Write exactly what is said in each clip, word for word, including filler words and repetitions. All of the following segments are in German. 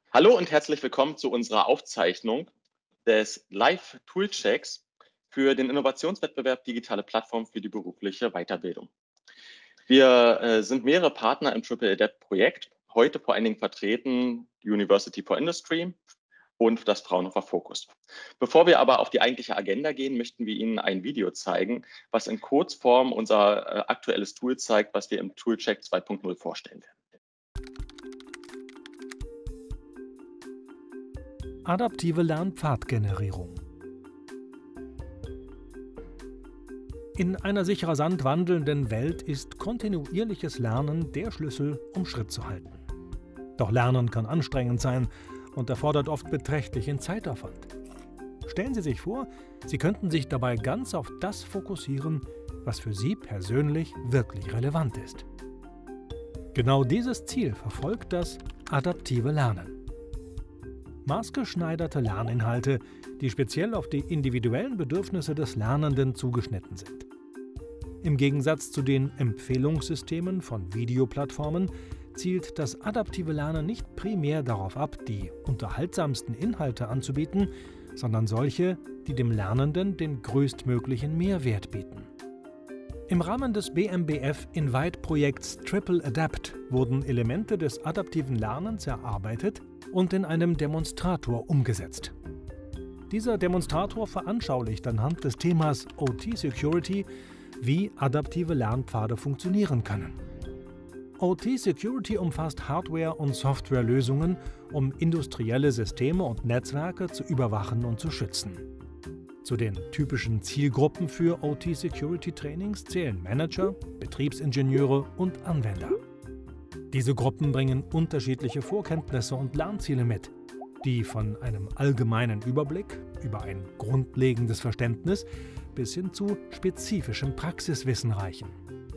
Hallo und herzlich willkommen zu unserer Aufzeichnung des Live-Tool-Checks für den Innovationswettbewerb Digitale Plattform für die berufliche Weiterbildung. Wir äh, sind mehrere Partner im Triple Adapt-Projekt, heute vor allen Dingen vertreten die University for Industry und das Fraunhofer Focus. Bevor wir aber auf die eigentliche Agenda gehen, möchten wir Ihnen ein Video zeigen, was in Kurzform unser äh, aktuelles Tool zeigt, was wir im Tool-Check zwei Punkt null vorstellen werden. Adaptive Lernpfadgenerierung. In einer sich rasant wandelnden Welt ist kontinuierliches Lernen der Schlüssel, um Schritt zu halten. Doch Lernen kann anstrengend sein und erfordert oft beträchtlichen Zeitaufwand. Stellen Sie sich vor, Sie könnten sich dabei ganz auf das fokussieren, was für Sie persönlich wirklich relevant ist. Genau dieses Ziel verfolgt das adaptive Lernen. Maßgeschneiderte Lerninhalte, die speziell auf die individuellen Bedürfnisse des Lernenden zugeschnitten sind. Im Gegensatz zu den Empfehlungssystemen von Videoplattformen zielt das adaptive Lernen nicht primär darauf ab, die unterhaltsamsten Inhalte anzubieten, sondern solche, die dem Lernenden den größtmöglichen Mehrwert bieten. Im Rahmen des B M B F Invite-Projekts Triple Adapt wurden Elemente des adaptiven Lernens erarbeitet und in einem Demonstrator umgesetzt. Dieser Demonstrator veranschaulicht anhand des Themas O T-Security, wie adaptive Lernpfade funktionieren können. O T-Security umfasst Hardware- und Softwarelösungen, um industrielle Systeme und Netzwerke zu überwachen und zu schützen. Zu den typischen Zielgruppen für O T-Security-Trainings zählen Manager, Betriebsingenieure und Anwender. Diese Gruppen bringen unterschiedliche Vorkenntnisse und Lernziele mit, die von einem allgemeinen Überblick über ein grundlegendes Verständnis bis hin zu spezifischem Praxiswissen reichen.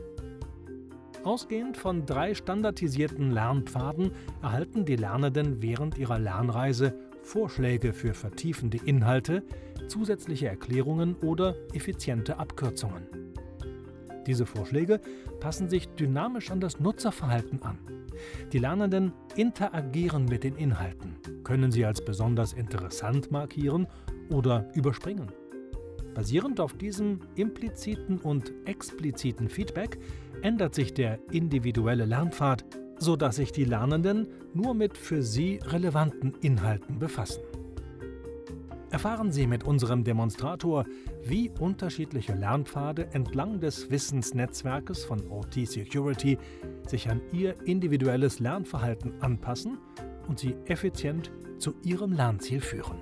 Ausgehend von drei standardisierten Lernpfaden erhalten die Lernenden während ihrer Lernreise Vorschläge für vertiefende Inhalte, zusätzliche Erklärungen oder effiziente Abkürzungen. Diese Vorschläge passen sich dynamisch an das Nutzerverhalten an. Die Lernenden interagieren mit den Inhalten, können sie als besonders interessant markieren oder überspringen. Basierend auf diesem impliziten und expliziten Feedback ändert sich der individuelle Lernpfad, sodass sich die Lernenden nur mit für sie relevanten Inhalten befassen. Erfahren Sie mit unserem Demonstrator, wie unterschiedliche Lernpfade entlang des Wissensnetzwerkes von O T-Security sich an Ihr individuelles Lernverhalten anpassen und Sie effizient zu Ihrem Lernziel führen.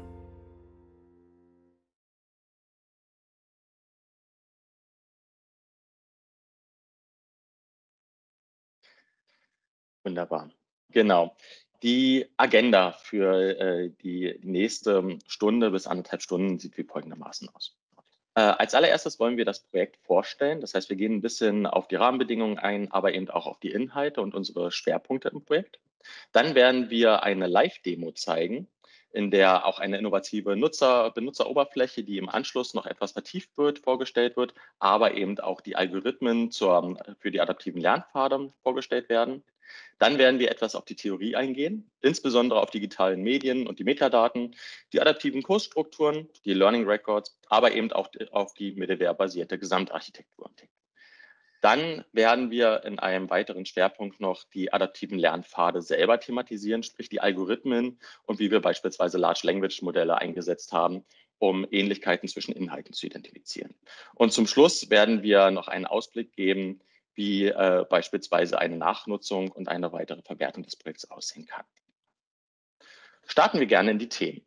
Wunderbar. Genau. Die Agenda für äh, die nächste Stunde bis anderthalb Stunden sieht wie folgendermaßen aus. Äh, als allererstes wollen wir das Projekt vorstellen. Das heißt, wir gehen ein bisschen auf die Rahmenbedingungen ein, aber eben auch auf die Inhalte und unsere Schwerpunkte im Projekt. Dann werden wir eine Live-Demo zeigen, in der auch eine innovative Nutzer, Benutzeroberfläche, die im Anschluss noch etwas vertieft wird, vorgestellt wird, aber eben auch die Algorithmen zur, für die adaptiven Lernpfade vorgestellt werden. Dann werden wir etwas auf die Theorie eingehen, insbesondere auf digitalen Medien und die Metadaten, die adaptiven Kursstrukturen, die Learning Records, aber eben auch auf die Middleware-basierte Gesamtarchitektur. Dann werden wir in einem weiteren Schwerpunkt noch die adaptiven Lernpfade selber thematisieren, sprich die Algorithmen und wie wir beispielsweise Large Language Modelle eingesetzt haben, um Ähnlichkeiten zwischen Inhalten zu identifizieren. Und zum Schluss werden wir noch einen Ausblick geben, wie äh, beispielsweise eine Nachnutzung und eine weitere Verwertung des Projekts aussehen kann. Starten wir gerne in die Themen.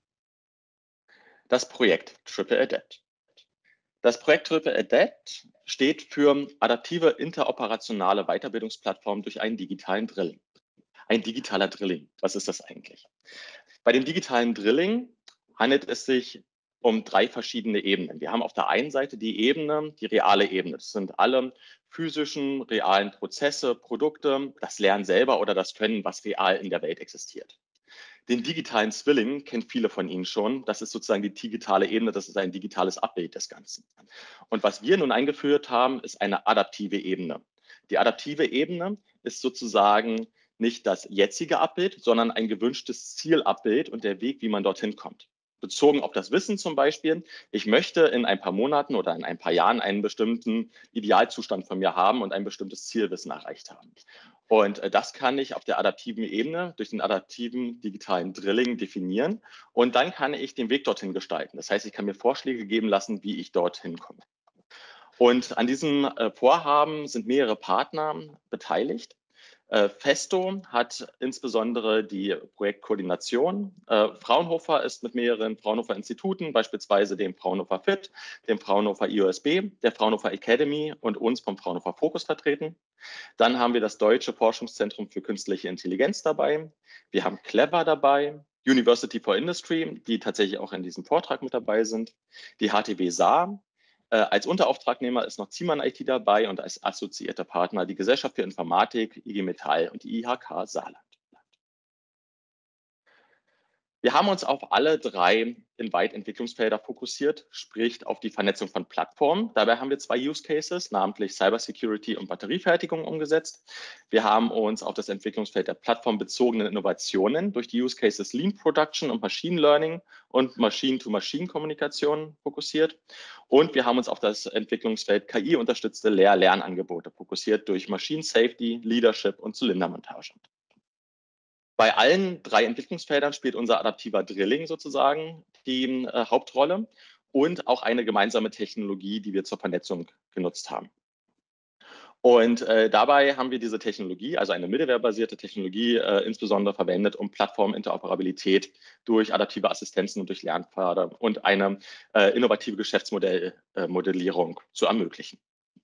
Das Projekt Triple Adapt. Das Projekt Triple Adapt steht für adaptive interoperationale Weiterbildungsplattform durch einen digitalen Drilling. Ein digitaler Drilling, was ist das eigentlich? Bei dem digitalen Drilling handelt es sich um drei verschiedene Ebenen. Wir haben auf der einen Seite die Ebene, die reale Ebene. Das sind alle physischen, realen Prozesse, Produkte, das Lernen selber oder das Können, was real in der Welt existiert. Den digitalen Zwilling kennt viele von Ihnen schon. Das ist sozusagen die digitale Ebene, das ist ein digitales Abbild des Ganzen. Und was wir nun eingeführt haben, ist eine adaptive Ebene. Die adaptive Ebene ist sozusagen nicht das jetzige Abbild, sondern ein gewünschtes Zielabbild und der Weg, wie man dorthin kommt. Bezogen auf das Wissen zum Beispiel, ich möchte in ein paar Monaten oder in ein paar Jahren einen bestimmten Idealzustand von mir haben und ein bestimmtes Zielwissen erreicht haben. Und äh, das kann ich auf der adaptiven Ebene durch den adaptiven digitalen Drilling definieren und dann kann ich den Weg dorthin gestalten. Das heißt, ich kann mir Vorschläge geben lassen, wie ich dorthin komme. Und an diesem äh, Vorhaben sind mehrere Partner beteiligt. Äh, Festo hat insbesondere die Projektkoordination. Äh, Fraunhofer ist mit mehreren Fraunhofer Instituten, beispielsweise dem Fraunhofer F I T, dem Fraunhofer I O S B, der Fraunhofer Academy und uns vom Fraunhofer Focus vertreten. Dann haben wir das Deutsche Forschungszentrum für künstliche Intelligenz dabei. Wir haben Clever dabei, University for Industry, die tatsächlich auch in diesem Vortrag mit dabei sind, die H T W Saar. Äh, als Unterauftragnehmer ist noch Ziemann I T dabei und als assoziierter Partner die Gesellschaft für Informatik, I G Metall und die I H K Saarland. Wir haben uns auf alle drei Invite-Entwicklungsfelder fokussiert, sprich auf die Vernetzung von Plattformen. Dabei haben wir zwei Use Cases, namentlich Cybersecurity und Batteriefertigung umgesetzt. Wir haben uns auf das Entwicklungsfeld der plattformbezogenen Innovationen durch die Use Cases Lean Production und Machine Learning und Machine-to-Machine-Kommunikation fokussiert. Und wir haben uns auf das Entwicklungsfeld K I-unterstützte Lehr-Lernangebote fokussiert durch Machine Safety, Leadership und Zylindermontage. Bei allen drei Entwicklungsfeldern spielt unser adaptiver Drilling sozusagen die äh, Hauptrolle und auch eine gemeinsame Technologie, die wir zur Vernetzung genutzt haben. Und äh, dabei haben wir diese Technologie, also eine Middleware-basierte Technologie, äh, insbesondere verwendet, um Plattforminteroperabilität durch adaptive Assistenzen und durch Lernpfade und eine äh, innovative Geschäftsmodellierung äh, zu ermöglichen.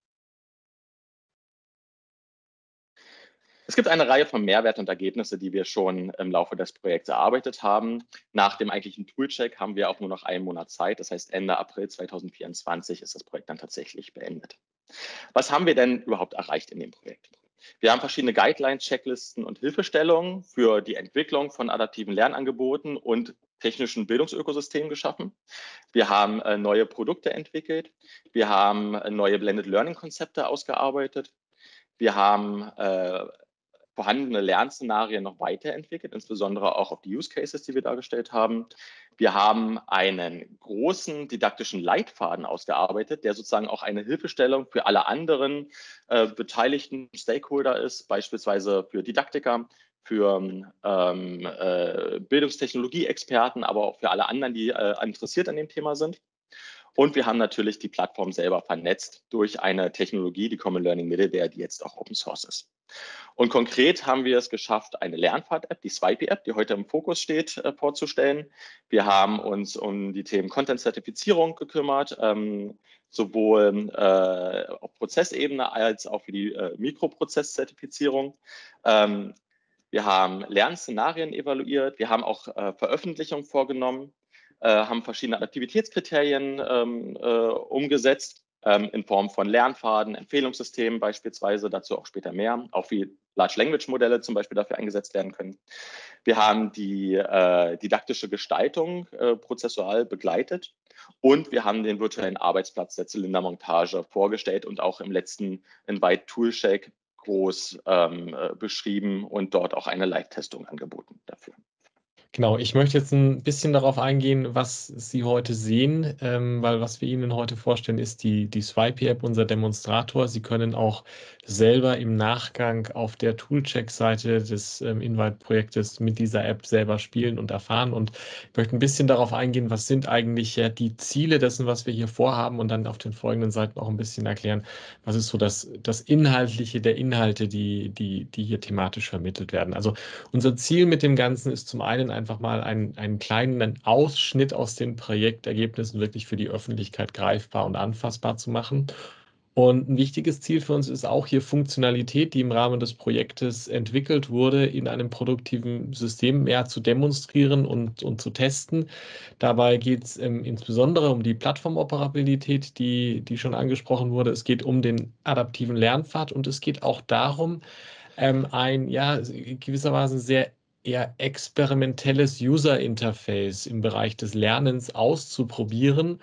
Es gibt eine Reihe von Mehrwert und Ergebnisse, die wir schon im Laufe des Projekts erarbeitet haben. Nach dem eigentlichen Toolcheck haben wir auch nur noch einen Monat Zeit. Das heißt, Ende April zweitausendvierundzwanzig ist das Projekt dann tatsächlich beendet. Was haben wir denn überhaupt erreicht in dem Projekt? Wir haben verschiedene Guidelines, Checklisten und Hilfestellungen für die Entwicklung von adaptiven Lernangeboten und technischen Bildungsökosystemen geschaffen. Wir haben äh, neue Produkte entwickelt. Wir haben äh, neue Blended Learning Konzepte ausgearbeitet. Wir haben äh, vorhandene Lernszenarien noch weiterentwickelt, insbesondere auch auf die Use Cases, die wir dargestellt haben. Wir haben einen großen didaktischen Leitfaden ausgearbeitet, der sozusagen auch eine Hilfestellung für alle anderen äh, beteiligten Stakeholder ist, beispielsweise für Didaktiker, für ähm, äh, Bildungstechnologie-Experten, aber auch für alle anderen, die äh, interessiert an dem Thema sind. Und wir haben natürlich die Plattform selber vernetzt durch eine Technologie, die Common Learning Middleware, die jetzt auch Open Source ist. Und konkret haben wir es geschafft, eine Lernpfad-App, die Swipey-App, die heute im Fokus steht, äh, vorzustellen. Wir haben uns um die Themen Content-Zertifizierung gekümmert, ähm, sowohl äh, auf Prozessebene als auch für die äh, Mikroprozesszertifizierung. Ähm, wir haben Lernszenarien evaluiert, wir haben auch äh, Veröffentlichungen vorgenommen, äh, haben verschiedene Adaptivitätskriterien ähm, äh, umgesetzt, ähm, in Form von Lernpfaden, Empfehlungssystemen beispielsweise, dazu auch später mehr, auch wie Large Language Modelle zum Beispiel dafür eingesetzt werden können. Wir haben die äh, didaktische Gestaltung äh, prozessual begleitet und wir haben den virtuellen Arbeitsplatz der Zylindermontage vorgestellt und auch im letzten Invite Toolcheck groß ähm, beschrieben und dort auch eine Live-Testung angeboten dafür. Genau, ich möchte jetzt ein bisschen darauf eingehen, was Sie heute sehen, ähm, weil was wir Ihnen heute vorstellen, ist die, die Swipey-App, unser Demonstrator. Sie können auch selber im Nachgang auf der Toolcheck-Seite des ähm, Invite-Projektes mit dieser App selber spielen und erfahren. Und ich möchte ein bisschen darauf eingehen, was sind eigentlich ja die Ziele dessen, was wir hier vorhaben und dann auf den folgenden Seiten auch ein bisschen erklären, was ist so das, das Inhaltliche der Inhalte, die, die, die hier thematisch vermittelt werden. Also unser Ziel mit dem Ganzen ist zum einen ein einfach mal einen, einen kleinen Ausschnitt aus den Projektergebnissen wirklich für die Öffentlichkeit greifbar und anfassbar zu machen. Und ein wichtiges Ziel für uns ist auch hier Funktionalität, die im Rahmen des Projektes entwickelt wurde, in einem produktiven System mehr zu demonstrieren und, und zu testen. Dabei geht es ähm, insbesondere um die Plattformoperabilität, die, die schon angesprochen wurde. Es geht um den adaptiven Lernpfad und es geht auch darum, ähm, ein ja gewissermaßen sehr eher experimentelles User-Interface im Bereich des Lernens auszuprobieren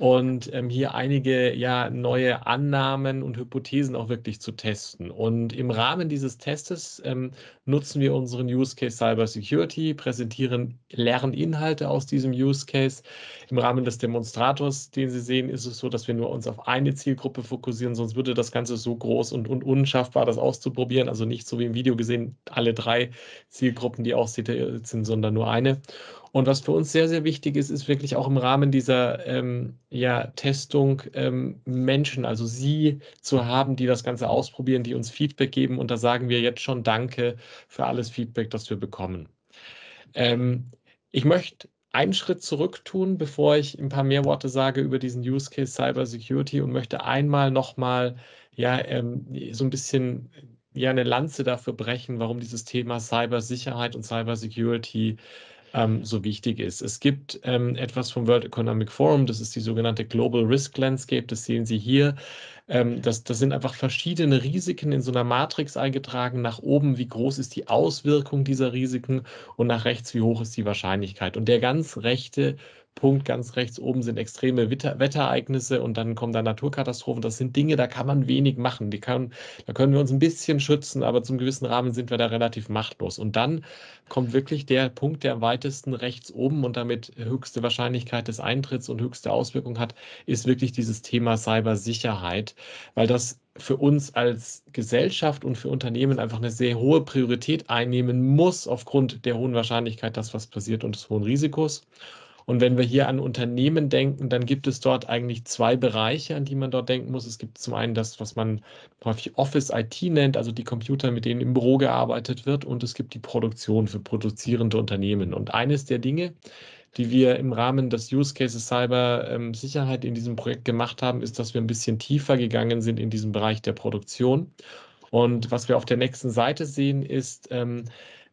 und ähm, hier einige ja, neue Annahmen und Hypothesen auch wirklich zu testen. Und im Rahmen dieses Testes ähm, nutzen wir unseren Use Case Cyber Security, präsentieren Lerninhalte aus diesem Use Case. Im Rahmen des Demonstrators, den Sie sehen, ist es so, dass wir nur uns auf eine Zielgruppe fokussieren, sonst würde das Ganze so groß und, und unschaffbar, das auszuprobieren. Also nicht so wie im Video gesehen, alle drei Zielgruppen, die ausgewählt sind, sondern nur eine. Und was für uns sehr, sehr wichtig ist, ist wirklich auch im Rahmen dieser ähm, ja, Testung ähm, Menschen, also Sie zu haben, die das Ganze ausprobieren, die uns Feedback geben. Und da sagen wir jetzt schon Danke für alles Feedback, das wir bekommen. Ähm, ich möchte einen Schritt zurück tun, bevor ich ein paar mehr Worte sage über diesen Use Case Cyber Security und möchte einmal nochmal ja, ähm, so ein bisschen ja, eine Lanze dafür brechen, warum dieses Thema Cybersicherheit und Cybersecurity ähm, so wichtig ist. Es gibt ähm, etwas vom World Economic Forum, das ist die sogenannte Global Risk Landscape, das sehen Sie hier. Ähm, das, das sind einfach verschiedene Risiken in so einer Matrix eingetragen. Nach oben, wie groß ist die Auswirkung dieser Risiken und nach rechts, wie hoch ist die Wahrscheinlichkeit. Und der ganz rechte Punkt ganz rechts oben sind extreme Wetter Wetterereignisse und dann kommen da Naturkatastrophen. Das sind Dinge, da kann man wenig machen. Die kann, da können wir uns ein bisschen schützen, aber zum gewissen Rahmen sind wir da relativ machtlos. Und dann kommt wirklich der Punkt, der am weitesten rechts oben und damit höchste Wahrscheinlichkeit des Eintritts und höchste Auswirkung hat, ist wirklich dieses Thema Cybersicherheit, weil das für uns als Gesellschaft und für Unternehmen einfach eine sehr hohe Priorität einnehmen muss, aufgrund der hohen Wahrscheinlichkeit, dass was passiert und des hohen Risikos. Und wenn wir hier an Unternehmen denken, dann gibt es dort eigentlich zwei Bereiche, an die man dort denken muss. Es gibt zum einen das, was man häufig Office I T nennt, also die Computer, mit denen im Büro gearbeitet wird. Und es gibt die Produktion für produzierende Unternehmen. Und eines der Dinge, die wir im Rahmen des Use Cases Cyber ähm, Sicherheit in diesem Projekt gemacht haben, ist, dass wir ein bisschen tiefer gegangen sind in diesem Bereich der Produktion. Und was wir auf der nächsten Seite sehen, ist, ähm,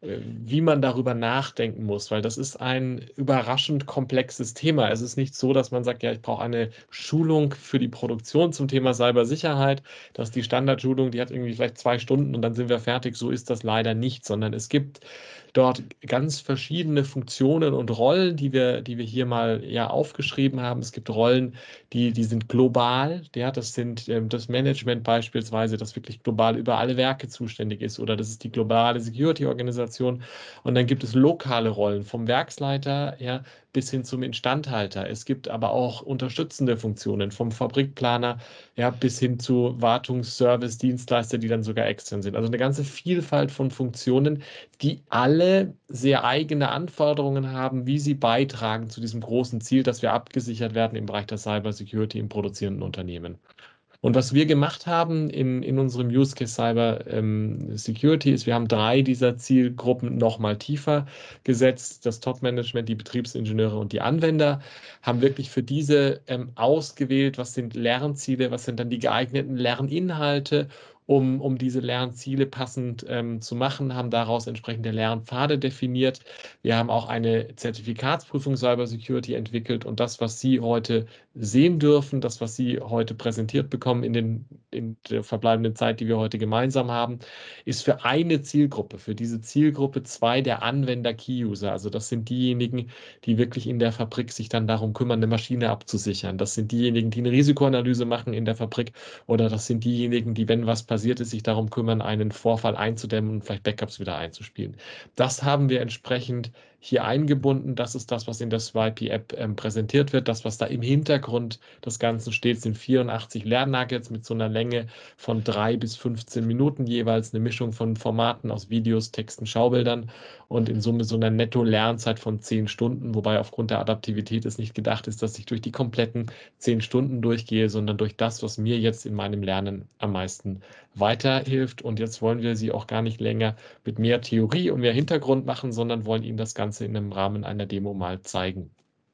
wie man darüber nachdenken muss, weil das ist ein überraschend komplexes Thema. Es ist nicht so, dass man sagt, ja, ich brauche eine Schulung für die Produktion zum Thema Cybersicherheit. Das ist die Standardschulung, die hat irgendwie vielleicht zwei Stunden und dann sind wir fertig. So ist das leider nicht, sondern es gibt dort ganz verschiedene Funktionen und Rollen, die wir, die wir hier mal ja aufgeschrieben haben. Es gibt Rollen, die, die sind global. Ja, das sind ähm, das Management beispielsweise, das wirklich global über alle Werke zuständig ist, oder das ist die globale Security-Organisation. Und dann gibt es lokale Rollen vom Werksleiter ja, bis hin zum Instandhalter. Es gibt aber auch unterstützende Funktionen vom Fabrikplaner ja, bis hin zu Wartungsservice, Dienstleister, die dann sogar extern sind. Also eine ganze Vielfalt von Funktionen, die alle sehr eigene Anforderungen haben, wie sie beitragen zu diesem großen Ziel, dass wir abgesichert werden im Bereich der Cybersecurity im produzierenden Unternehmen. Und was wir gemacht haben in, in unserem Use Case Cyber ähm, Security ist, wir haben drei dieser Zielgruppen nochmal tiefer gesetzt. Das Top-Management, die Betriebsingenieure und die Anwender haben wirklich für diese ähm, ausgewählt, was sind Lernziele, was sind dann die geeigneten Lerninhalte, um, um diese Lernziele passend ähm, zu machen, haben daraus entsprechende Lernpfade definiert. Wir haben auch eine Zertifikatsprüfung Cyber Security entwickelt und das, was Sie heute sehen dürfen, das, was Sie heute präsentiert bekommen in, den, in der verbleibenden Zeit, die wir heute gemeinsam haben, ist für eine Zielgruppe, für diese Zielgruppe zwei der Anwender-Key-User. Also das sind diejenigen, die wirklich in der Fabrik sich dann darum kümmern, eine Maschine abzusichern. Das sind diejenigen, die eine Risikoanalyse machen in der Fabrik, oder das sind diejenigen, die, wenn was passiert ist, sich darum kümmern, einen Vorfall einzudämmen und vielleicht Backups wieder einzuspielen. Das haben wir entsprechend hier eingebunden. Das ist das, was in der Swipey-App ähm, präsentiert wird. Das, was da im Hintergrund des Ganzen steht, sind vierundachtzig Lernnuggets mit so einer Länge von drei bis fünfzehn Minuten jeweils, eine Mischung von Formaten aus Videos, Texten, Schaubildern und in Summe so einer Netto-Lernzeit von zehn Stunden, wobei aufgrund der Adaptivität es nicht gedacht ist, dass ich durch die kompletten zehn Stunden durchgehe, sondern durch das, was mir jetzt in meinem Lernen am meisten weiterhilft. Und jetzt wollen wir Sie auch gar nicht länger mit mehr Theorie und mehr Hintergrund machen, sondern wollen Ihnen das Ganze in einem Rahmen einer Demo mal zeigen.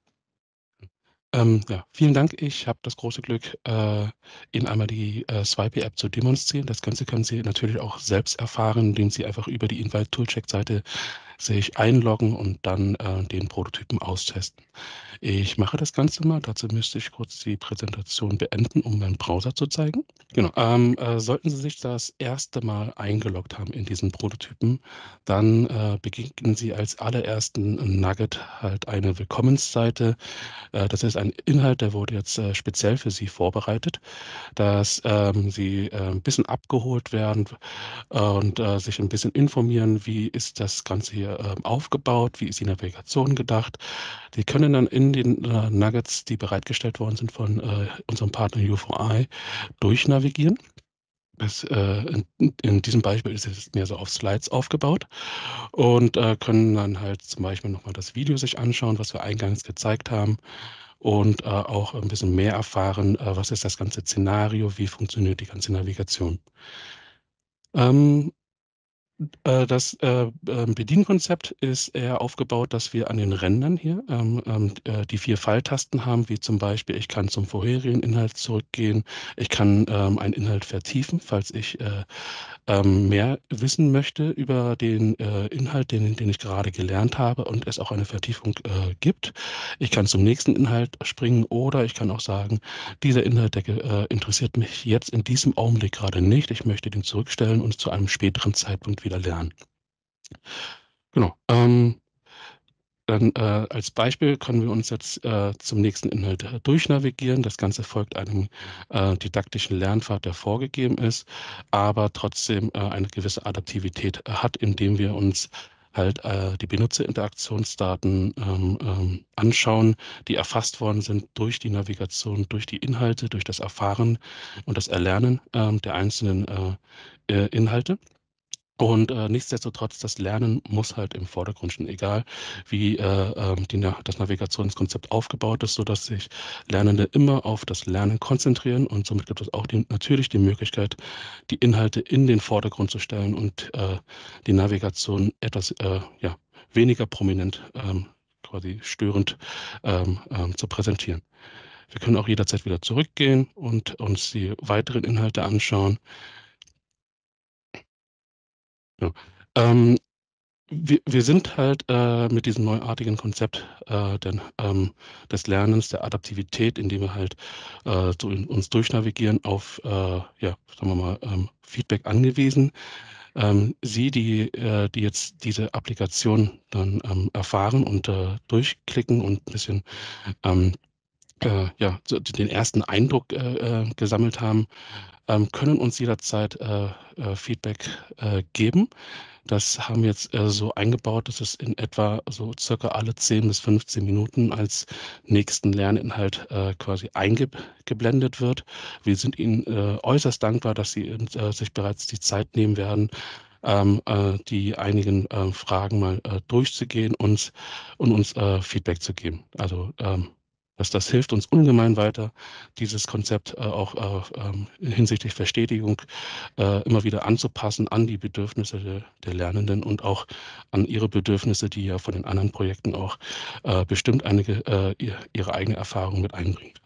Ähm, ja, vielen Dank. Ich habe das große Glück, äh, Ihnen einmal die äh, Swipey-App zu demonstrieren. Das Ganze können Sie natürlich auch selbst erfahren, indem Sie einfach über die Invite Toolcheck-Seite sich einloggen und dann äh, den Prototypen austesten. Ich mache das Ganze mal. Dazu müsste ich kurz die Präsentation beenden, um meinen Browser zu zeigen. Genau. Ähm, äh, sollten Sie sich das erste Mal eingeloggt haben in diesen Prototypen, dann äh, begegnen Sie als allerersten Nugget halt eine Willkommensseite. Äh, das ist ein Inhalt, der wurde jetzt äh, speziell für Sie vorbereitet, dass ähm, Sie äh, ein bisschen abgeholt werden äh, und äh, sich ein bisschen informieren, wie ist das Ganze hier äh, aufgebaut, wie ist die Navigation gedacht. Die können dann in den äh, Nuggets, die bereitgestellt worden sind von äh, unserem Partner U V I, durchnavigieren. Das, äh, in, in diesem Beispiel ist es mehr so auf Slides aufgebaut und äh, können dann halt zum Beispiel nochmal das Video sich anschauen, was wir eingangs gezeigt haben und äh, auch ein bisschen mehr erfahren, äh, was ist das ganze Szenario, wie funktioniert die ganze Navigation. Ähm, Äh, das äh, ähm, Bedienkonzept ist eher aufgebaut, dass wir an den Rändern hier ähm, ähm, äh, die vier Pfeiltasten haben, wie zum Beispiel, ich kann zum vorherigen Inhalt zurückgehen, ich kann ähm, einen Inhalt vertiefen, falls ich äh, ähm, mehr wissen möchte über den äh, Inhalt, den, den ich gerade gelernt habe und es auch eine Vertiefung äh, gibt. Ich kann zum nächsten Inhalt springen oder ich kann auch sagen, dieser Inhalt, der äh, interessiert mich jetzt in diesem Augenblick gerade nicht. Ich möchte den zurückstellen und zu einem späteren Zeitpunkt wieder lernen. Genau. Ähm, dann äh, als Beispiel können wir uns jetzt äh, zum nächsten Inhalt äh, durchnavigieren. Das Ganze folgt einem äh, didaktischen Lernpfad, der vorgegeben ist, aber trotzdem äh, eine gewisse Adaptivität äh, hat, indem wir uns halt äh, die Benutzerinteraktionsdaten ähm, ähm, anschauen, die erfasst worden sind durch die Navigation, durch die Inhalte, durch das Erfahren und das Erlernen ähm, der einzelnen äh, äh, Inhalte. Und äh, nichtsdestotrotz, das Lernen muss halt im Vordergrund stehen, egal wie äh, ähm, die, das Navigationskonzept aufgebaut ist, sodass sich Lernende immer auf das Lernen konzentrieren und somit gibt es auch die, natürlich die Möglichkeit, die Inhalte in den Vordergrund zu stellen und äh, die Navigation etwas äh, ja, weniger prominent, ähm, quasi störend ähm, ähm, zu präsentieren. Wir können auch jederzeit wieder zurückgehen und uns die weiteren Inhalte anschauen. Ja. Ähm, Wir, wir sind halt äh, mit diesem neuartigen Konzept äh, den, ähm, des Lernens, der Adaptivität, indem wir halt äh, so in, uns durchnavigieren, auf äh, ja, sagen wir mal, ähm, Feedback angewiesen. Ähm, Sie, die, äh, die jetzt diese Applikation dann ähm, erfahren und äh, durchklicken und ein bisschen ähm, äh, ja, so den ersten Eindruck äh, äh, gesammelt haben, ähm, können uns jederzeit äh, äh, Feedback äh, geben. Das haben wir jetzt äh, so eingebaut, dass es in etwa so circa alle zehn bis fünfzehn Minuten als nächsten Lerninhalt äh, quasi eingeblendet wird. Wir sind Ihnen äh, äußerst dankbar, dass Sie äh, sich bereits die Zeit nehmen werden, ähm, äh, die einigen äh, Fragen mal äh, durchzugehen und, und uns äh, Feedback zu geben. Also ähm, das, das hilft uns ungemein weiter, dieses Konzept äh, auch äh, ähm, hinsichtlich Verstetigung äh, immer wieder anzupassen an die Bedürfnisse der, der Lernenden und auch an ihre Bedürfnisse, die ja von den anderen Projekten auch äh, bestimmt einige äh, ihr, ihre eigene Erfahrung mit einbringt.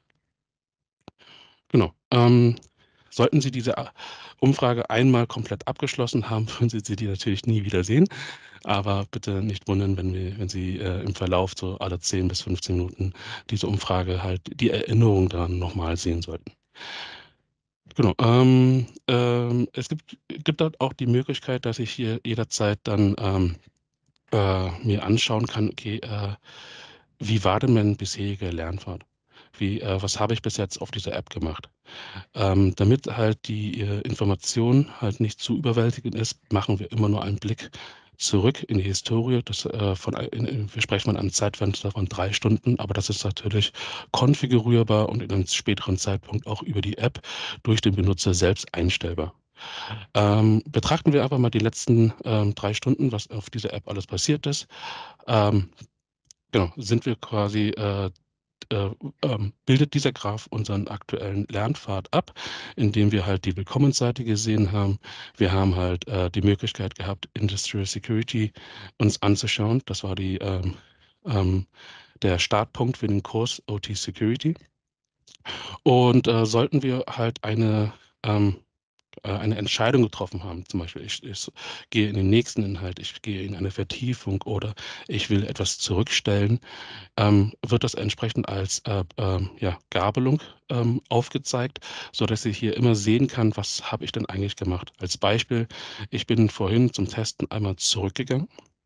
Genau. Ähm, sollten Sie diese A- Umfrage einmal komplett abgeschlossen haben, würden Sie sie natürlich nie wieder sehen. Aber bitte nicht wundern, wenn, wir, wenn Sie äh, im Verlauf so alle zehn bis fünfzehn Minuten diese Umfrage halt die Erinnerung daran nochmal sehen sollten. Genau. Ähm, ähm, es gibt, gibt dort auch die Möglichkeit, dass ich hier jederzeit dann ähm, äh, mir anschauen kann, okay, äh, wie war denn mein bisheriger Lernpfad? Wie, äh, was habe ich bis jetzt auf dieser App gemacht? Ähm, damit halt die äh, Information halt nicht zu überwältigend ist, machen wir immer nur einen Blick zurück in die Historie. Das, äh, von, in, in, wir sprechen von einem Zeitfenster von drei Stunden, aber das ist natürlich konfigurierbar und in einem späteren Zeitpunkt auch über die App durch den Benutzer selbst einstellbar. Ähm, betrachten wir aber mal die letzten ähm, drei Stunden, was auf dieser App alles passiert ist. Ähm, genau, sind wir quasi äh, äh, ähm, bildet dieser Graph unseren aktuellen Lernpfad ab, indem wir halt die Willkommensseite gesehen haben. Wir haben halt äh, die Möglichkeit gehabt, Industrial Security uns anzuschauen. Das war die, ähm, ähm, der Startpunkt für den Kurs O T Security. Und äh, sollten wir halt eine, ähm, äh, eine Entscheidung getroffen haben, zum Beispiel ich, ich gehe in den nächsten Inhalt, ich gehe in eine Vertiefung oder ich will etwas zurückstellen, ähm, wird das entsprechend als äh, ähm, ja, Gabelung ähm, aufgezeigt, sodass ich hier immer sehen kann, was habe ich denn eigentlich gemacht. Als Beispiel, ich bin vorhin zum Testen einmal zurückgegangen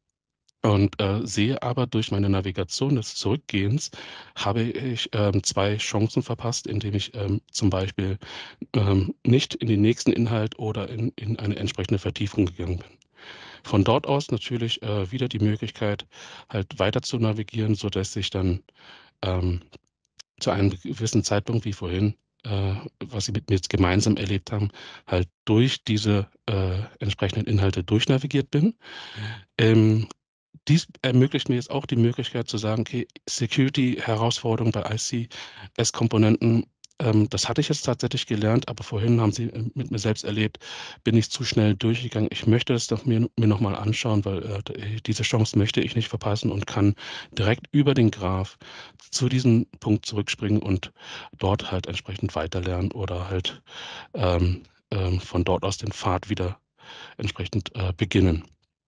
und äh, sehe aber durch meine Navigation des Zurückgehens habe ich ähm, zwei Chancen verpasst, indem ich ähm, zum Beispiel ähm, nicht in den nächsten Inhalt oder in, in eine entsprechende Vertiefung gegangen bin. Von dort aus natürlich äh, wieder die Möglichkeit, halt weiter zu navigieren, sodass ich dann ähm, zu einem gewissen Zeitpunkt, wie vorhin, äh, was Sie mit mir jetzt gemeinsam erlebt haben, halt durch diese äh, entsprechenden Inhalte durchnavigiert bin. Ähm, dies ermöglicht mir jetzt auch die Möglichkeit zu sagen, okay, Security-Herausforderungen bei I C S-Komponenten, ähm, das hatte ich jetzt tatsächlich gelernt, aber vorhin haben Sie äh, mit mir selbst erlebt, bin ich zu schnell durchgegangen. Ich möchte es doch mir, mir nochmal anschauen, weil äh, diese Chance möchte ich nicht verpassen und kann direkt über den Graph zu diesem Punkt zurückspringen und dort halt entsprechend weiterlernen oder halt ähm, ähm, von dort aus den Pfad wieder entsprechend äh, beginnen.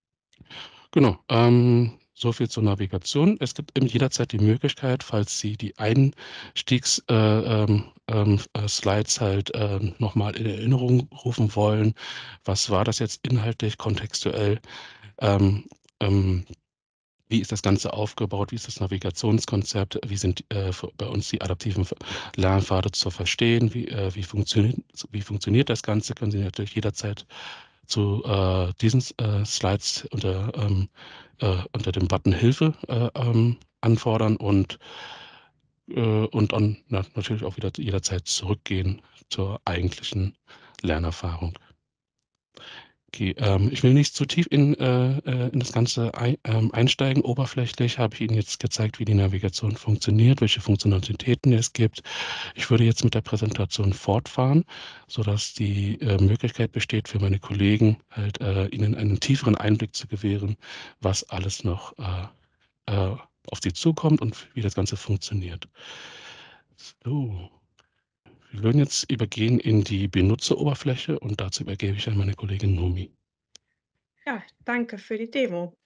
Genau, ähm, so viel zur Navigation. Es gibt eben jederzeit die Möglichkeit, falls Sie die Einstiegs äh, ähm, ähm, äh, Slides halt äh, noch mal in Erinnerung rufen wollen. Was war das jetzt inhaltlich, kontextuell? Ähm, ähm, wie ist das Ganze aufgebaut? Wie ist das Navigationskonzept? Wie sind äh, bei uns die adaptiven Lernpfade zu verstehen? Wie, äh, wie, funktioniert, wie funktioniert das Ganze? Können Sie natürlich jederzeit zu äh, diesen äh, Slides unter, ähm, äh, unter dem Button Hilfe äh, ähm, anfordern und, äh, und dann na, natürlich auch wieder jederzeit zurückgehen zur eigentlichen Lernerfahrung. Okay, ähm, ich will nicht zu tief in, äh, äh, in das Ganze ein, ähm, einsteigen. Oberflächlich habe ich Ihnen jetzt gezeigt, wie die Navigation funktioniert, welche Funktionalitäten es gibt. Ich würde jetzt mit der Präsentation fortfahren, sodass die äh, Möglichkeit besteht für meine Kollegen, halt äh, Ihnen einen tieferen Einblick zu gewähren, was alles noch äh, äh, auf Sie zukommt und wie das Ganze funktioniert. So, wir würden jetzt übergehen in die Benutzeroberfläche und dazu übergebe ich an meine Kollegin Nomi. Ja, danke für die Demo.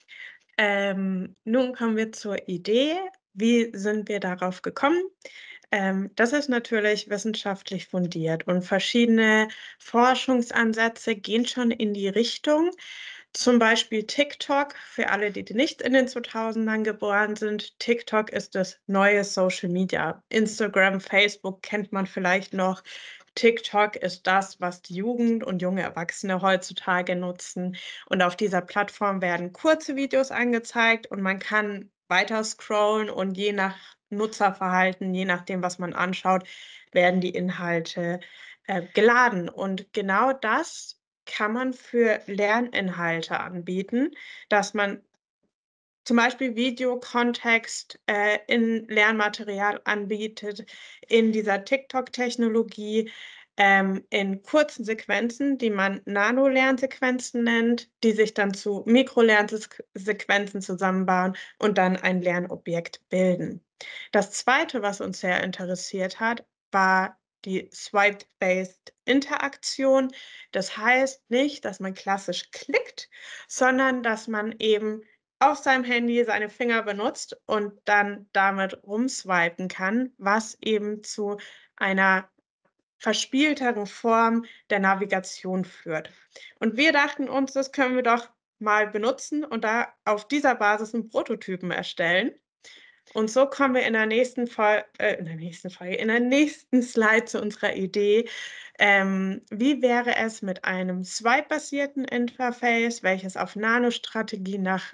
Ähm, nun kommen wir zur Idee. Wie sind wir darauf gekommen? Ähm, das ist natürlich wissenschaftlich fundiert und verschiedene Forschungsansätze gehen schon in die Richtung. Zum Beispiel TikTok, für alle, die die nicht in den zweitausendern geboren sind. TikTok ist das neue Social Media. Instagram, Facebook kennt man vielleicht noch. TikTok ist das, was die Jugend und junge Erwachsene heutzutage nutzen. Und auf dieser Plattform werden kurze Videos angezeigt und man kann weiter scrollen und je nach Nutzerverhalten, je nachdem, was man anschaut, werden die Inhalte äh, geladen. Und genau das kann man für Lerninhalte anbieten, dass man zum Beispiel Videokontext äh, in Lernmaterial anbietet, in dieser TikTok-Technologie, ähm, in kurzen Sequenzen, die man Nano-Lernsequenzen nennt, die sich dann zu Mikro-Lernsequenzen zusammenbauen und dann ein Lernobjekt bilden. Das Zweite, was uns sehr interessiert hat, war die Swipe-Based Interaktion. Das heißt nicht, dass man klassisch klickt, sondern dass man eben auf seinem Handy seine Finger benutzt und dann damit rumswipen kann, was eben zu einer verspielteren Form der Navigation führt. Und wir dachten uns, das können wir doch mal benutzen und da auf dieser Basis 'n Prototypen erstellen. Und so kommen wir in der nächsten Fol äh, in der nächsten Folge in der nächsten Slide zu unserer Idee. Ähm, wie wäre es mit einem Swipe-basierten Interface, welches auf Nano-Strategie nach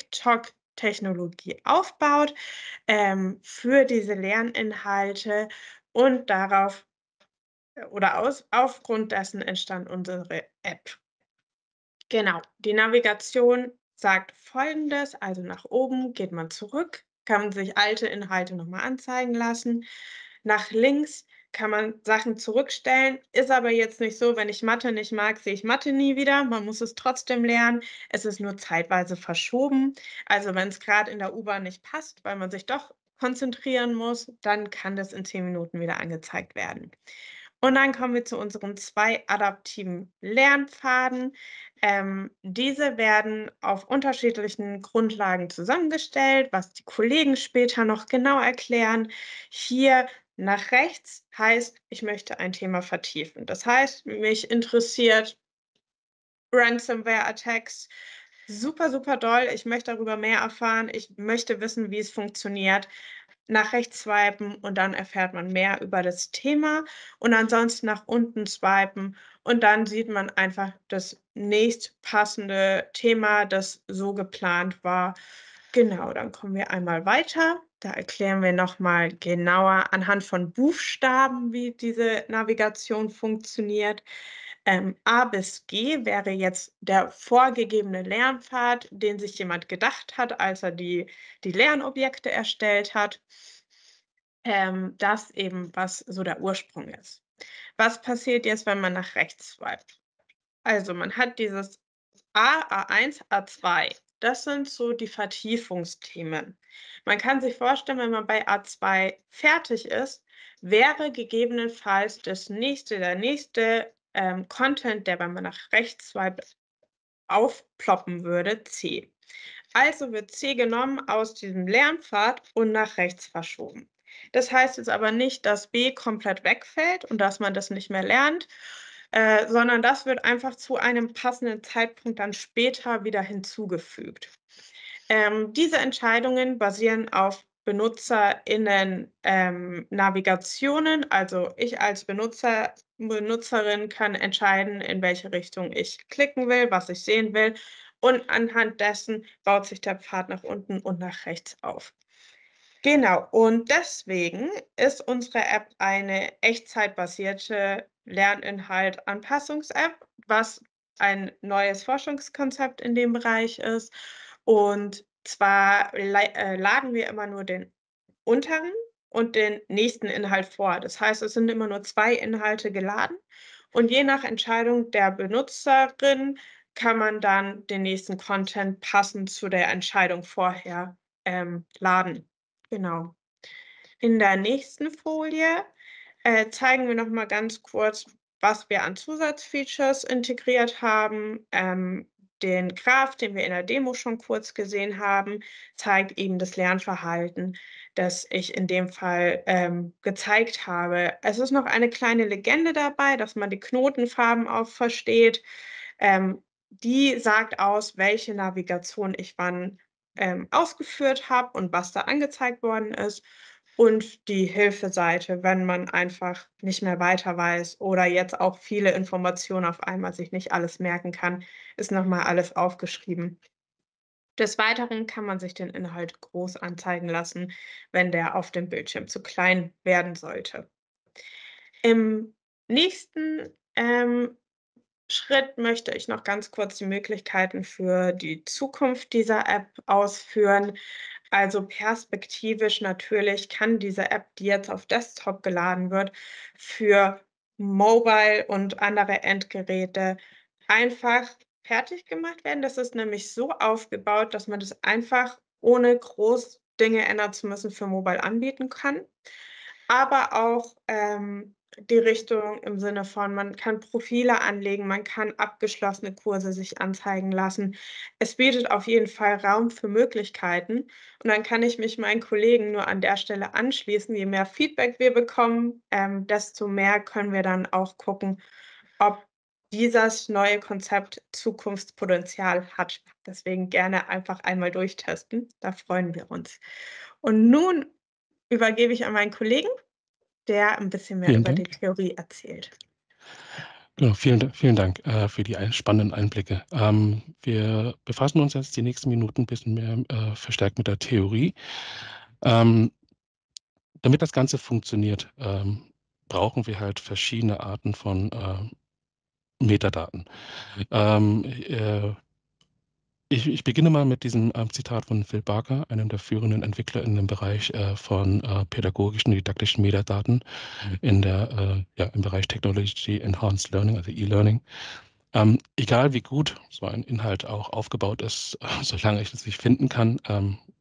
TikTok-Technologie aufbaut, ähm, für diese Lerninhalte und darauf äh, oder aus aufgrund dessen entstand unsere App. Genau, die Navigation sagt Folgendes, also nach oben geht man zurück, kann man sich alte Inhalte noch mal anzeigen lassen. Nach links kann man Sachen zurückstellen, ist aber jetzt nicht so, wenn ich Mathe nicht mag, sehe ich Mathe nie wieder. Man muss es trotzdem lernen. Es ist nur zeitweise verschoben. Also, wenn's grad in der U-Bahn nicht passt, weil man sich doch konzentrieren muss, dann kann das in zehn Minuten wieder angezeigt werden. Und dann kommen wir zu unseren zwei adaptiven Lernpfaden. Ähm, diese werden auf unterschiedlichen Grundlagen zusammengestellt, was die Kollegen später noch genau erklären. Hier nach rechts heißt, ich möchte ein Thema vertiefen. Das heißt, mich interessiert Ransomware-Attacks super, super doll. Ich möchte darüber mehr erfahren. Ich möchte wissen, wie es funktioniert. Nach rechts swipen und dann erfährt man mehr über das Thema und ansonsten nach unten swipen und dann sieht man einfach das nächstpassende Thema, das so geplant war. Genau, dann kommen wir einmal weiter. Da erklären wir noch mal genauer anhand von Buchstaben, wie diese Navigation funktioniert. Ähm, A bis G wäre jetzt der vorgegebene Lernpfad, den sich jemand gedacht hat, als er die die Lernobjekte erstellt hat. Ähm, das eben, was so der Ursprung ist. Was passiert jetzt, wenn man nach rechts swiped? Also, man hat dieses A, A eins, A zwei. Das sind so die Vertiefungsthemen. Man kann sich vorstellen, wenn man bei A zwei fertig ist, wäre gegebenenfalls das nächste der nächste, ähm, Content, der, wenn man nach rechts swiped, aufploppen würde, C. Also wird C genommen aus diesem Lernpfad und nach rechts verschoben. Das heißt jetzt aber nicht, dass B komplett wegfällt und dass man das nicht mehr lernt, äh, sondern das wird einfach zu einem passenden Zeitpunkt dann später wieder hinzugefügt. Ähm, diese Entscheidungen basieren auf BenutzerInnen ähm, Navigationen. Also ich als Benutzer, Benutzerin kann entscheiden, in welche Richtung ich klicken will, was ich sehen will. Und anhand dessen baut sich der Pfad nach unten und nach rechts auf. Genau, und deswegen ist unsere App eine echtzeitbasierte Lerninhalt-Anpassungs-App, was ein neues Forschungskonzept in dem Bereich ist. Und zwar lei äh, laden wir immer nur den unteren und den nächsten Inhalt vor. Das heißt, es sind immer nur zwei Inhalte geladen und je nach Entscheidung der Benutzerin kann man dann den nächsten Content passend zu der Entscheidung vorher, ähm, laden. Genau. In der nächsten Folie, äh, zeigen wir noch mal ganz kurz, was wir an Zusatzfeatures integriert haben. Ähm, den Graph, den wir in der Demo schon kurz gesehen haben, zeigt eben das Lernverhalten, das ich in dem Fall, ähm, gezeigt habe. Es ist noch eine kleine Legende dabei, dass man die Knotenfarben auch versteht. Ähm, die sagt aus, welche Navigation ich wann, ähm, ausgeführt habe und was da angezeigt worden ist. Und die Hilfeseite, wenn man einfach nicht mehr weiter weiß oder jetzt auch viele Informationen auf einmal sich nicht alles merken kann, ist noch mal alles aufgeschrieben. Des Weiteren kann man sich den Inhalt groß anzeigen lassen, wenn der auf dem Bildschirm zu klein werden sollte. Im nächsten, ähm, Schritt möchte ich noch ganz kurz die Möglichkeiten für die Zukunft dieser App ausführen. Also perspektivisch natürlich kann diese App, die jetzt auf Desktop geladen wird, für Mobile und andere Endgeräte einfach fertig gemacht werden. Das ist nämlich so aufgebaut, dass man das einfach, ohne groß Dinge ändern zu müssen, für Mobile anbieten kann. Aber auch, ähm, die Richtung im Sinne von, man kann Profile anlegen, man kann abgeschlossene Kurse sich anzeigen lassen. Es bietet auf jeden Fall Raum für Möglichkeiten und dann kann ich mich meinen Kollegen nur an der Stelle anschließen. Je mehr Feedback wir bekommen, ähm, desto mehr können wir dann auch gucken, ob dieses neue Konzept Zukunftspotenzial hat. Deswegen gerne einfach einmal durchtesten, da freuen wir uns. Und nun übergebe ich an meinen Kollegen, der ein bisschen mehr Vielen über die Dank. Theorie erzählt. Genau, vielen, Da- vielen Dank äh, für die ein, spannenden Einblicke. Ähm, wir befassen uns jetzt die nächsten Minuten ein bisschen mehr äh, verstärkt mit der Theorie. Ähm, damit das Ganze funktioniert, ähm, brauchen wir halt verschiedene Arten von äh, Metadaten. Ähm, äh, ich, ich beginne mal mit diesem ähm, Zitat von Phil Barker, einem der führenden Entwickler in dem Bereich äh, von äh, pädagogischen, didaktischen Metadaten in der, äh, ja, im Bereich Technology Enhanced Learning, also E-Learning. Ähm, egal wie gut so ein Inhalt auch aufgebaut ist, äh, solange ich es nicht finden kann, ähm,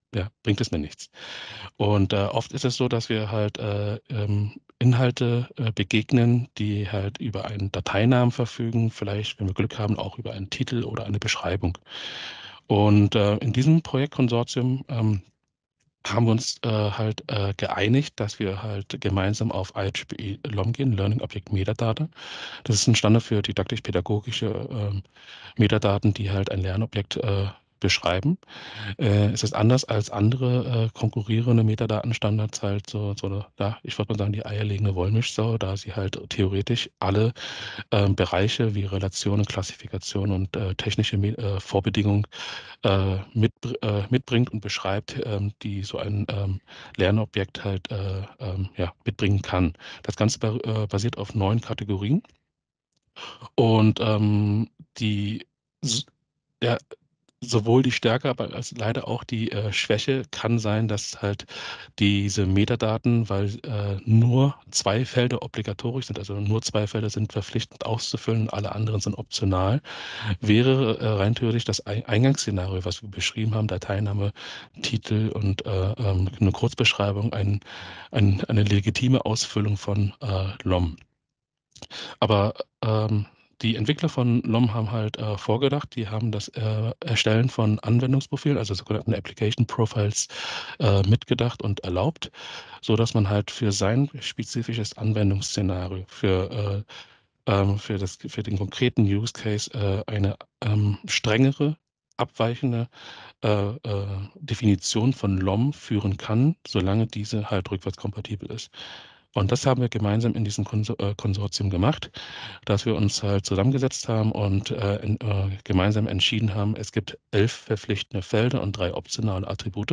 ja, bringt es mir nichts. Und äh, oft ist es so, dass wir halt äh, ähm, Inhalte äh, begegnen, die halt über einen Dateinamen verfügen, vielleicht, wenn wir Glück haben, auch über einen Titel oder eine Beschreibung. Und äh, in diesem Projektkonsortium ähm, haben wir uns äh, halt äh, geeinigt, dass wir halt gemeinsam auf I E E E L O M gehen, Learning Object Metadata. Das ist ein Standard für didaktisch-pädagogische ähm, Metadaten, die halt ein Lernobjekt äh, beschreiben. Äh, es ist anders als andere äh, konkurrierende Metadatenstandards halt so, so ja, ich würde mal sagen, die eierlegende Wollmilchsau, da sie halt theoretisch alle ähm, Bereiche wie Relationen, Klassifikation und äh, technische Me äh, Vorbedingungen äh, mit, äh, mitbringt und beschreibt, ähm, die so ein ähm, Lernobjekt halt äh, ähm, ja, mitbringen kann. Das Ganze ba äh, basiert auf neun Kategorien und ähm, die ja, sowohl die Stärke, aber als leider auch die äh, Schwäche kann sein, dass halt diese Metadaten, weil äh, nur zwei Felder obligatorisch sind, also nur zwei Felder sind verpflichtend auszufüllen, alle anderen sind optional, wäre äh, rein theoretisch das Eingangsszenario, was wir beschrieben haben, Dateiname, Titel und äh, ähm, eine Kurzbeschreibung, ein, ein, eine legitime Ausfüllung von äh, L O M. Aber ähm, die Entwickler von L O M haben halt äh, vorgedacht, die haben das äh, Erstellen von Anwendungsprofilen, also sogenannten Application Profiles, äh, mitgedacht und erlaubt, so dass man halt für sein spezifisches Anwendungsszenario, für, äh, ähm, für, das, für den konkreten Use Case äh, eine ähm, strengere, abweichende äh, äh, Definition von L O M führen kann, solange diese halt rückwärtskompatibel ist. Und das haben wir gemeinsam in diesem Konsor äh, Konsortium gemacht, dass wir uns halt zusammengesetzt haben und äh, in, äh, gemeinsam entschieden haben, es gibt elf verpflichtende Felder und drei optionale Attribute.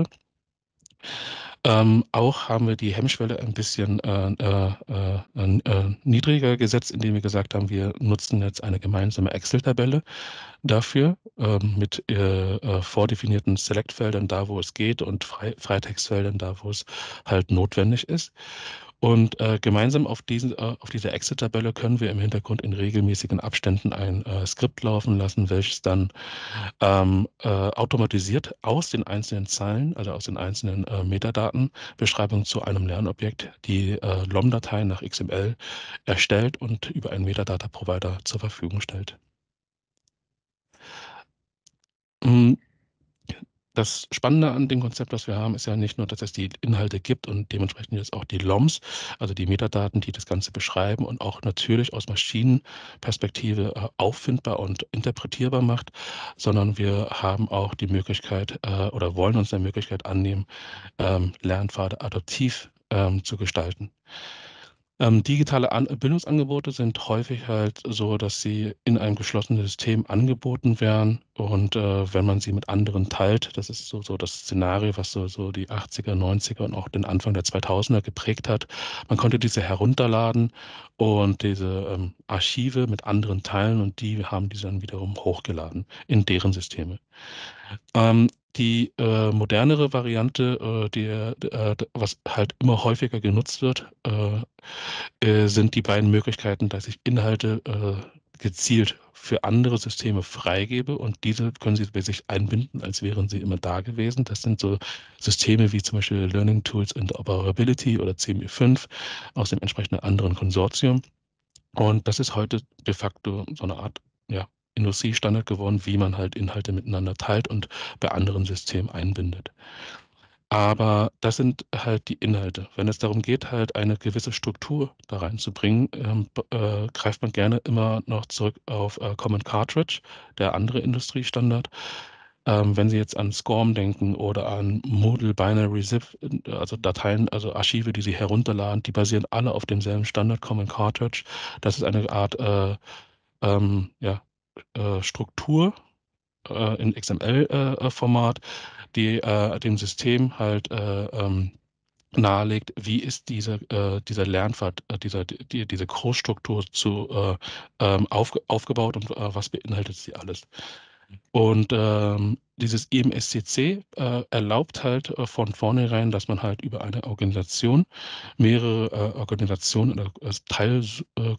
Ähm, auch haben wir die Hemmschwelle ein bisschen äh, äh, äh, äh, niedriger gesetzt, indem wir gesagt haben, wir nutzen jetzt eine gemeinsame Excel-Tabelle dafür ähm, mit äh, äh, vordefinierten Select-Feldern da, wo es geht und Frei Freitextfeldern da, wo es halt notwendig ist. Und äh, gemeinsam auf, diesen, äh, auf dieser Excel-Tabelle können wir im Hintergrund in regelmäßigen Abständen ein äh, Skript laufen lassen, welches dann ähm, äh, automatisiert aus den einzelnen Zeilen, also aus den einzelnen äh, Metadatenbeschreibungen zu einem Lernobjekt die äh, L O M-Datei nach X M L erstellt und über einen Metadata-Provider zur Verfügung stellt. Mm, Das Spannende an dem Konzept, das wir haben, ist ja nicht nur, dass es die Inhalte gibt und dementsprechend jetzt auch die L O Ms, also die Metadaten, die das Ganze beschreiben und auch natürlich aus Maschinenperspektive äh, auffindbar und interpretierbar macht, sondern wir haben auch die Möglichkeit äh, oder wollen uns der Möglichkeit annehmen, ähm, Lernpfade adaptiv ähm, zu gestalten. Ähm, digitale An Bildungsangebote sind häufig halt so, dass sie in einem geschlossenen System angeboten werden und äh, wenn man sie mit anderen teilt, das ist so, so das Szenario, was so, so die achtziger, neunziger und auch den Anfang der zweitausender geprägt hat. Man konnte diese herunterladen und diese ähm, Archive mit anderen teilen und die haben diese dann wiederum hochgeladen in deren Systeme. Ähm, die äh, modernere Variante, äh, die, äh, was halt immer häufiger genutzt wird, äh, äh, sind die beiden Möglichkeiten, dass ich Inhalte äh, gezielt für andere Systeme freigebe und diese können Sie bei sich einbinden, als wären sie immer da gewesen. Das sind so Systeme wie zum Beispiel Learning Tools Interoperability oder C M E fünf aus dem entsprechenden anderen Konsortium. Und das ist heute de facto so eine Art, ja, Industriestandard geworden, wie man halt Inhalte miteinander teilt und bei anderen Systemen einbindet. Aber das sind halt die Inhalte. Wenn es darum geht, halt eine gewisse Struktur da reinzubringen, ähm, äh, greift man gerne immer noch zurück auf äh, Common Cartridge, der andere Industriestandard. Ähm, wenn Sie jetzt an SCORM denken oder an Moodle Binary Zip, also Dateien, also Archive, die Sie herunterladen, die basieren alle auf demselben Standard Common Cartridge. Das ist eine Art äh, ähm, ja, äh, Struktur äh, in X M L-Format, die äh, dem System halt äh, ähm, nahelegt, wie ist diese, äh, dieser Lernpfad, äh, dieser, die, diese Großstruktur zu, äh, ähm, aufge aufgebaut und äh, was beinhaltet sie alles. Und ähm, dieses I M S C C äh, erlaubt halt äh, von vornherein, dass man halt über eine Organisation mehrere äh, Organisationen oder äh,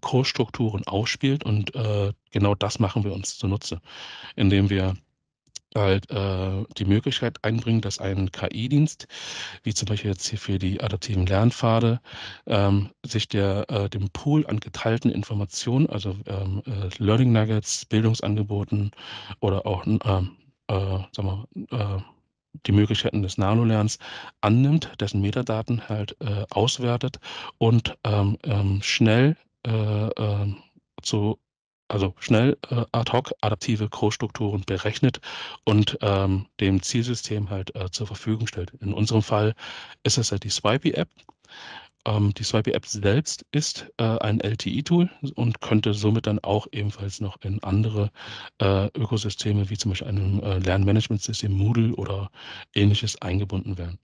Teilgroßstrukturen äh, ausspielt und äh, genau das machen wir uns zunutze, indem wir halt äh, die Möglichkeit einbringen, dass ein K I-Dienst, wie zum Beispiel jetzt hier für die adaptiven Lernpfade, ähm, sich der, äh, dem Pool an geteilten Informationen, also ähm, äh, Learning Nuggets, Bildungsangeboten oder auch ähm, äh, sagen wir, äh, die Möglichkeiten des Nanolernens annimmt, dessen Metadaten halt äh, auswertet und ähm, ähm, schnell äh, ähm, zu also schnell äh, ad hoc adaptive Code-Strukturen berechnet und ähm, dem Zielsystem halt äh, zur Verfügung stellt. In unserem Fall ist es halt die Swipey-App. Ähm, die Swipey-App selbst ist äh, ein L T I-Tool und könnte somit dann auch ebenfalls noch in andere äh, Ökosysteme, wie zum Beispiel einem äh, Lernmanagementsystem Moodle oder ähnliches eingebunden werden.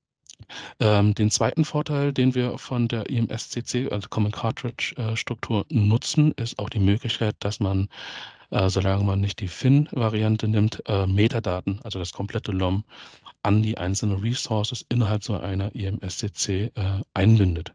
Ähm, den zweiten Vorteil, den wir von der I M S C C, also Common Cartridge äh, Struktur nutzen, ist auch die Möglichkeit, dass man, äh, solange man nicht die F I N-Variante nimmt, äh, Metadaten, also das komplette L O M, an die einzelnen Resources innerhalb so einer I M S C C äh, einbindet.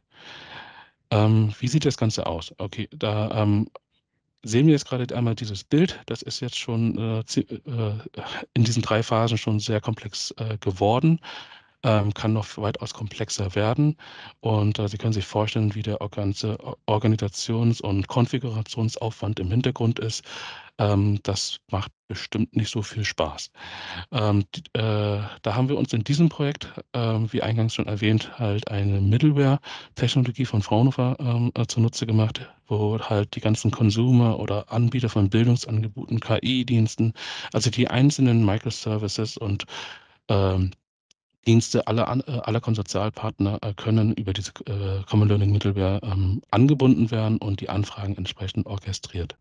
Ähm, wie sieht das Ganze aus? Okay, da ähm, sehen wir jetzt gerade einmal dieses Bild. Das ist jetzt schon äh, äh, in diesen drei Phasen schon sehr komplex äh, geworden. Ähm, kann noch weitaus komplexer werden. Und äh, Sie können sich vorstellen, wie der ganze Organisations- und Konfigurationsaufwand im Hintergrund ist. Ähm, das macht bestimmt nicht so viel Spaß. Ähm, die, äh, da haben wir uns in diesem Projekt, äh, wie eingangs schon erwähnt, halt eine Middleware-Technologie von Fraunhofer ähm, äh, zunutze gemacht, wo halt die ganzen Consumer oder Anbieter von Bildungsangeboten, K I-Diensten, also die einzelnen Microservices und ähm, Dienste aller, an- äh, aller Konsortialpartner äh, können über diese äh, Common Learning Middleware ähm, angebunden werden und die Anfragen entsprechend orchestriert.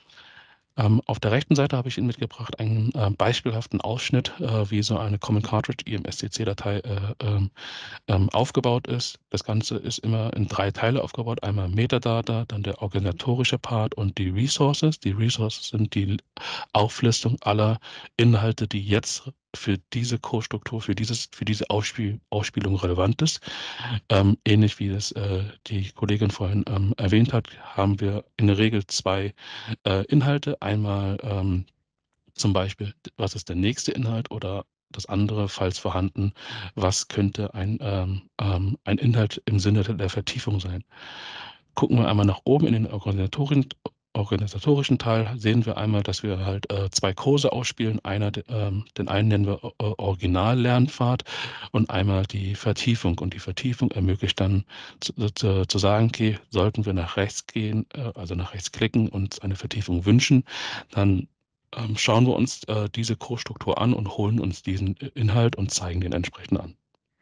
Ähm, auf der rechten Seite habe ich Ihnen mitgebracht einen äh, beispielhaften Ausschnitt, äh, wie so eine Common Cartridge I M S C C-Datei äh, ähm, ähm, aufgebaut ist. Das Ganze ist immer in drei Teile aufgebaut. Einmal Metadata, dann der organisatorische Part und die Resources. Die Resources sind die Auflistung aller Inhalte, die jetzt für diese Code-Struktur, für, dieses, für diese Ausspiel, Ausspielung relevant ist. Ähm, ähnlich wie das äh, die Kollegin vorhin ähm, erwähnt hat, haben wir in der Regel zwei äh, Inhalte. Einmal ähm, zum Beispiel, was ist der nächste Inhalt oder das andere, falls vorhanden, was könnte ein, ähm, ähm, ein Inhalt im Sinne der Vertiefung sein. Gucken wir einmal nach oben in den organisatorischen, organisatorischen Teil, sehen wir einmal, dass wir halt äh, zwei Kurse ausspielen. Einer, ähm, den einen nennen wir äh, Original-Lernpfad und einmal die Vertiefung. Und die Vertiefung ermöglicht dann zu, zu, zu sagen, okay, sollten wir nach rechts gehen, äh, also nach rechts klicken und eine Vertiefung wünschen, dann ähm, schauen wir uns äh, diese Kursstruktur an und holen uns diesen Inhalt und zeigen den entsprechend an.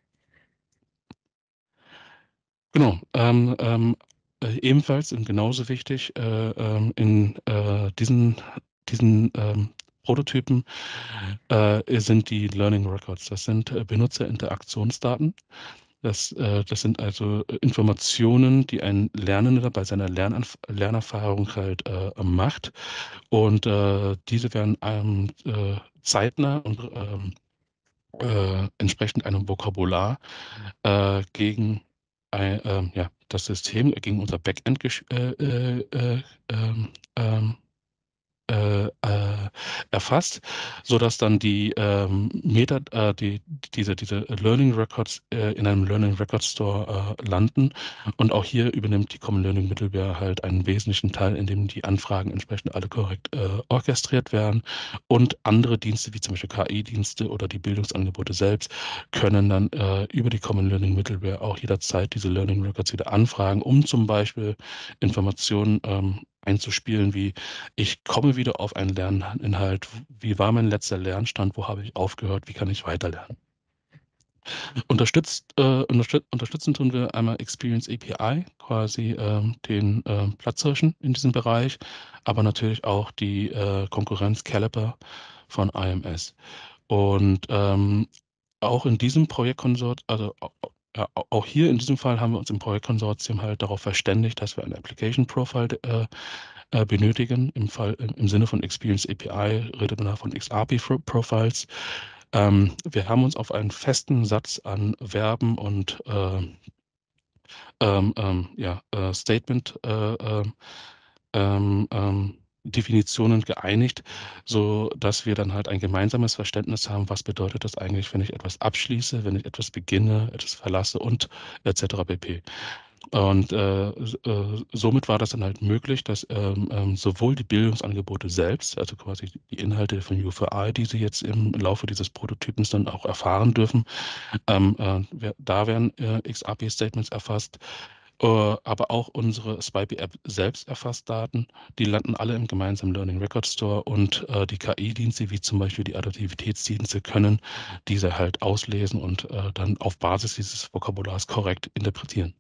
Genau. Ähm, ähm, äh, ebenfalls und genauso wichtig äh, ähm, in äh, diesen, diesen ähm, Prototypen äh, sind die Learning Records. Das sind äh, Benutzerinteraktionsdaten. Das, äh, das sind also Informationen, die ein Lernender bei seiner Lernanf Lernerfahrung halt äh, macht. Und äh, diese werden einem äh, zeitnah und ähm, äh, entsprechend einem Vokabular äh, gegen ein, ähm, ja, das System, gegen unser Backend gesch- äh, äh, äh, ähm, ähm, äh, äh, erfasst, sodass dann die ähm, Meta, äh, die, diese, diese Learning Records äh, in einem Learning Record Store äh, landen. Und auch hier übernimmt die Common Learning Middleware halt einen wesentlichen Teil, in dem die Anfragen entsprechend alle korrekt äh, orchestriert werden. Und andere Dienste, wie zum Beispiel K I-Dienste oder die Bildungsangebote selbst, können dann äh, über die Common Learning Middleware auch jederzeit diese Learning Records wieder anfragen, um zum Beispiel Informationen ähm, einzuspielen, wie ich komme wieder auf einen Lerninhalt. Wie war mein letzter Lernstand? Wo habe ich aufgehört? Wie kann ich weiterlernen? Unterstützt, äh, unterstüt unterstützen tun wir einmal Experience A P I, quasi ähm, den äh, Platzhirschen in diesem Bereich, aber natürlich auch die äh, Konkurrenz Caliper von I M S. Und ähm, auch in diesem Projektkonsort, also au- au- ja, au- auch hier in diesem Fall haben wir uns im Projektkonsortium halt darauf verständigt, dass wir ein Application Profile äh, äh, benötigen. Im Fall, im, im Sinne von Experience A P I redet man da von X A P I Profiles. Ähm, wir haben uns auf einen festen Satz an Verben und äh, ähm, ähm, ja, äh, Statement äh, ähm, ähm, ähm, Definitionen geeinigt, so dass wir dann halt ein gemeinsames Verständnis haben, was bedeutet das eigentlich, wenn ich etwas abschließe, wenn ich etwas beginne, etwas verlasse und et cetera pp. Und äh, äh, somit war das dann halt möglich, dass ähm, ähm, sowohl die Bildungsangebote selbst, also quasi die Inhalte von U F I, die Sie jetzt im Laufe dieses Prototypens dann auch erfahren dürfen, ähm, äh, da werden äh, X A P-Statements erfasst, äh, aber auch unsere Swipey-App selbst erfasst Daten. Die landen alle im gemeinsamen Learning Record Store und äh, die K I-Dienste, wie zum Beispiel die Adaptivitätsdienste, können diese halt auslesen und äh, dann auf Basis dieses Vokabulars korrekt interpretieren.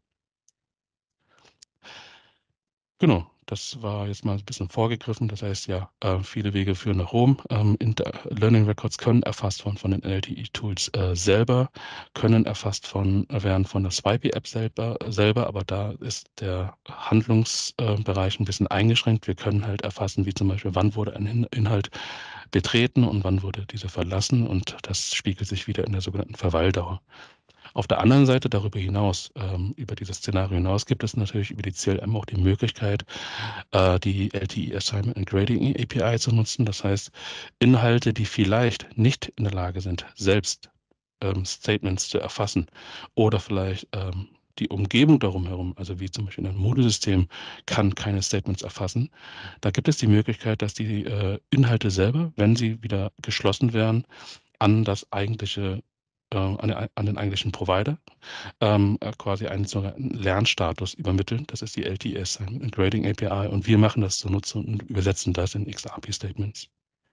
Genau, das war jetzt mal ein bisschen vorgegriffen. Das heißt ja, äh, viele Wege führen nach Rom. Ähm, Learning Records können erfasst von, von den L T E-Tools äh, selber, können erfasst von, werden von der Swipey-App selber, selber, aber da ist der Handlungsbereich äh, ein bisschen eingeschränkt. Wir können halt erfassen, wie zum Beispiel, wann wurde ein In Inhalt betreten und wann wurde dieser verlassen, und das spiegelt sich wieder in der sogenannten Verweildauer. Auf der anderen Seite, darüber hinaus, ähm, über dieses Szenario hinaus, gibt es natürlich über die C L M auch die Möglichkeit, äh, die L T E Assignment and Grading A P I zu nutzen. Das heißt, Inhalte, die vielleicht nicht in der Lage sind, selbst ähm, Statements zu erfassen oder vielleicht ähm, die Umgebung darum herum, also wie zum Beispiel ein Modulsystem, kann keine Statements erfassen. Da gibt es die Möglichkeit, dass die äh, Inhalte selber, wenn sie wieder geschlossen werden, an das eigentliche äh, an, den, an den eigentlichen Provider ähm, äh, quasi einen sogenannten Lernstatus übermitteln. Das ist die L T S, ein Grading A P I, und wir machen das zunutze und übersetzen das in X A P-Statements.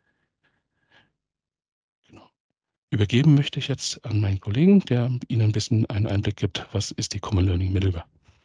Genau. Übergeben möchte ich jetzt an meinen Kollegen, der Ihnen ein bisschen einen Einblick gibt, was ist die Common Learning Middleware.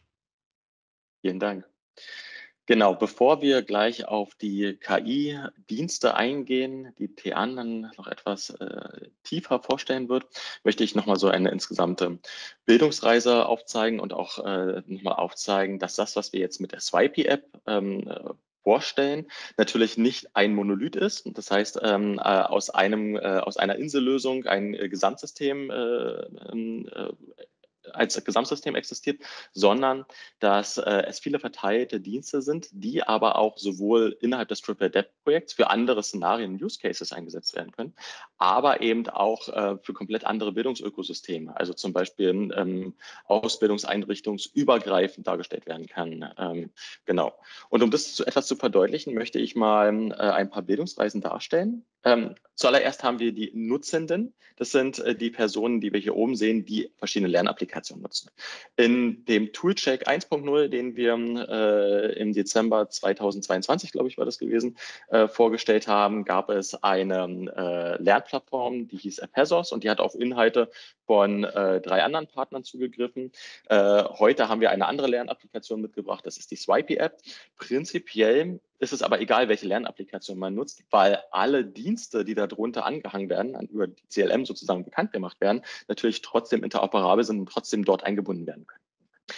Vielen Dank. Genau, bevor wir gleich auf die K I-Dienste eingehen, die Tean dann noch etwas äh, tiefer vorstellen wird, möchte ich nochmal so eine insgesamte Bildungsreise aufzeigen und auch äh, nochmal aufzeigen, dass das, was wir jetzt mit der Swipey-App ähm, äh, vorstellen, natürlich nicht ein Monolith ist. Das heißt, ähm, äh, aus, einem, äh, aus einer Insellösung ein äh, Gesamtsystem äh, äh, als Gesamtsystem existiert, sondern dass äh, es viele verteilte Dienste sind, die aber auch sowohl innerhalb des Triple Adapt Projekts für andere Szenarien und Use Cases eingesetzt werden können, aber eben auch äh, für komplett andere Bildungsökosysteme, also zum Beispiel ähm, ausbildungseinrichtungsübergreifend dargestellt werden kann. Ähm, genau. Und um das zu, etwas zu verdeutlichen, möchte ich mal äh, ein paar Bildungsreisen darstellen. Ähm, zuallererst haben wir die Nutzenden. Das sind äh, die Personen, die wir hier oben sehen, die verschiedene Lernapplikationen nutzen. In dem Toolcheck eins Punkt null, den wir äh, im Dezember zweitausendzweiundzwanzig, glaube ich, war das gewesen, äh, vorgestellt haben, gab es eine äh, Lernplattform, die hieß Ephesos, und die hat auf Inhalte von äh, drei anderen Partnern zugegriffen. Äh, heute haben wir eine andere Lernapplikation mitgebracht, das ist die Swipey-App. Prinzipiell ist es aber egal, welche Lernapplikation man nutzt, weil alle Dienste, die darunter angehangen werden, über die C L M sozusagen bekannt gemacht werden, natürlich trotzdem interoperabel sind und trotzdem dort eingebunden werden können.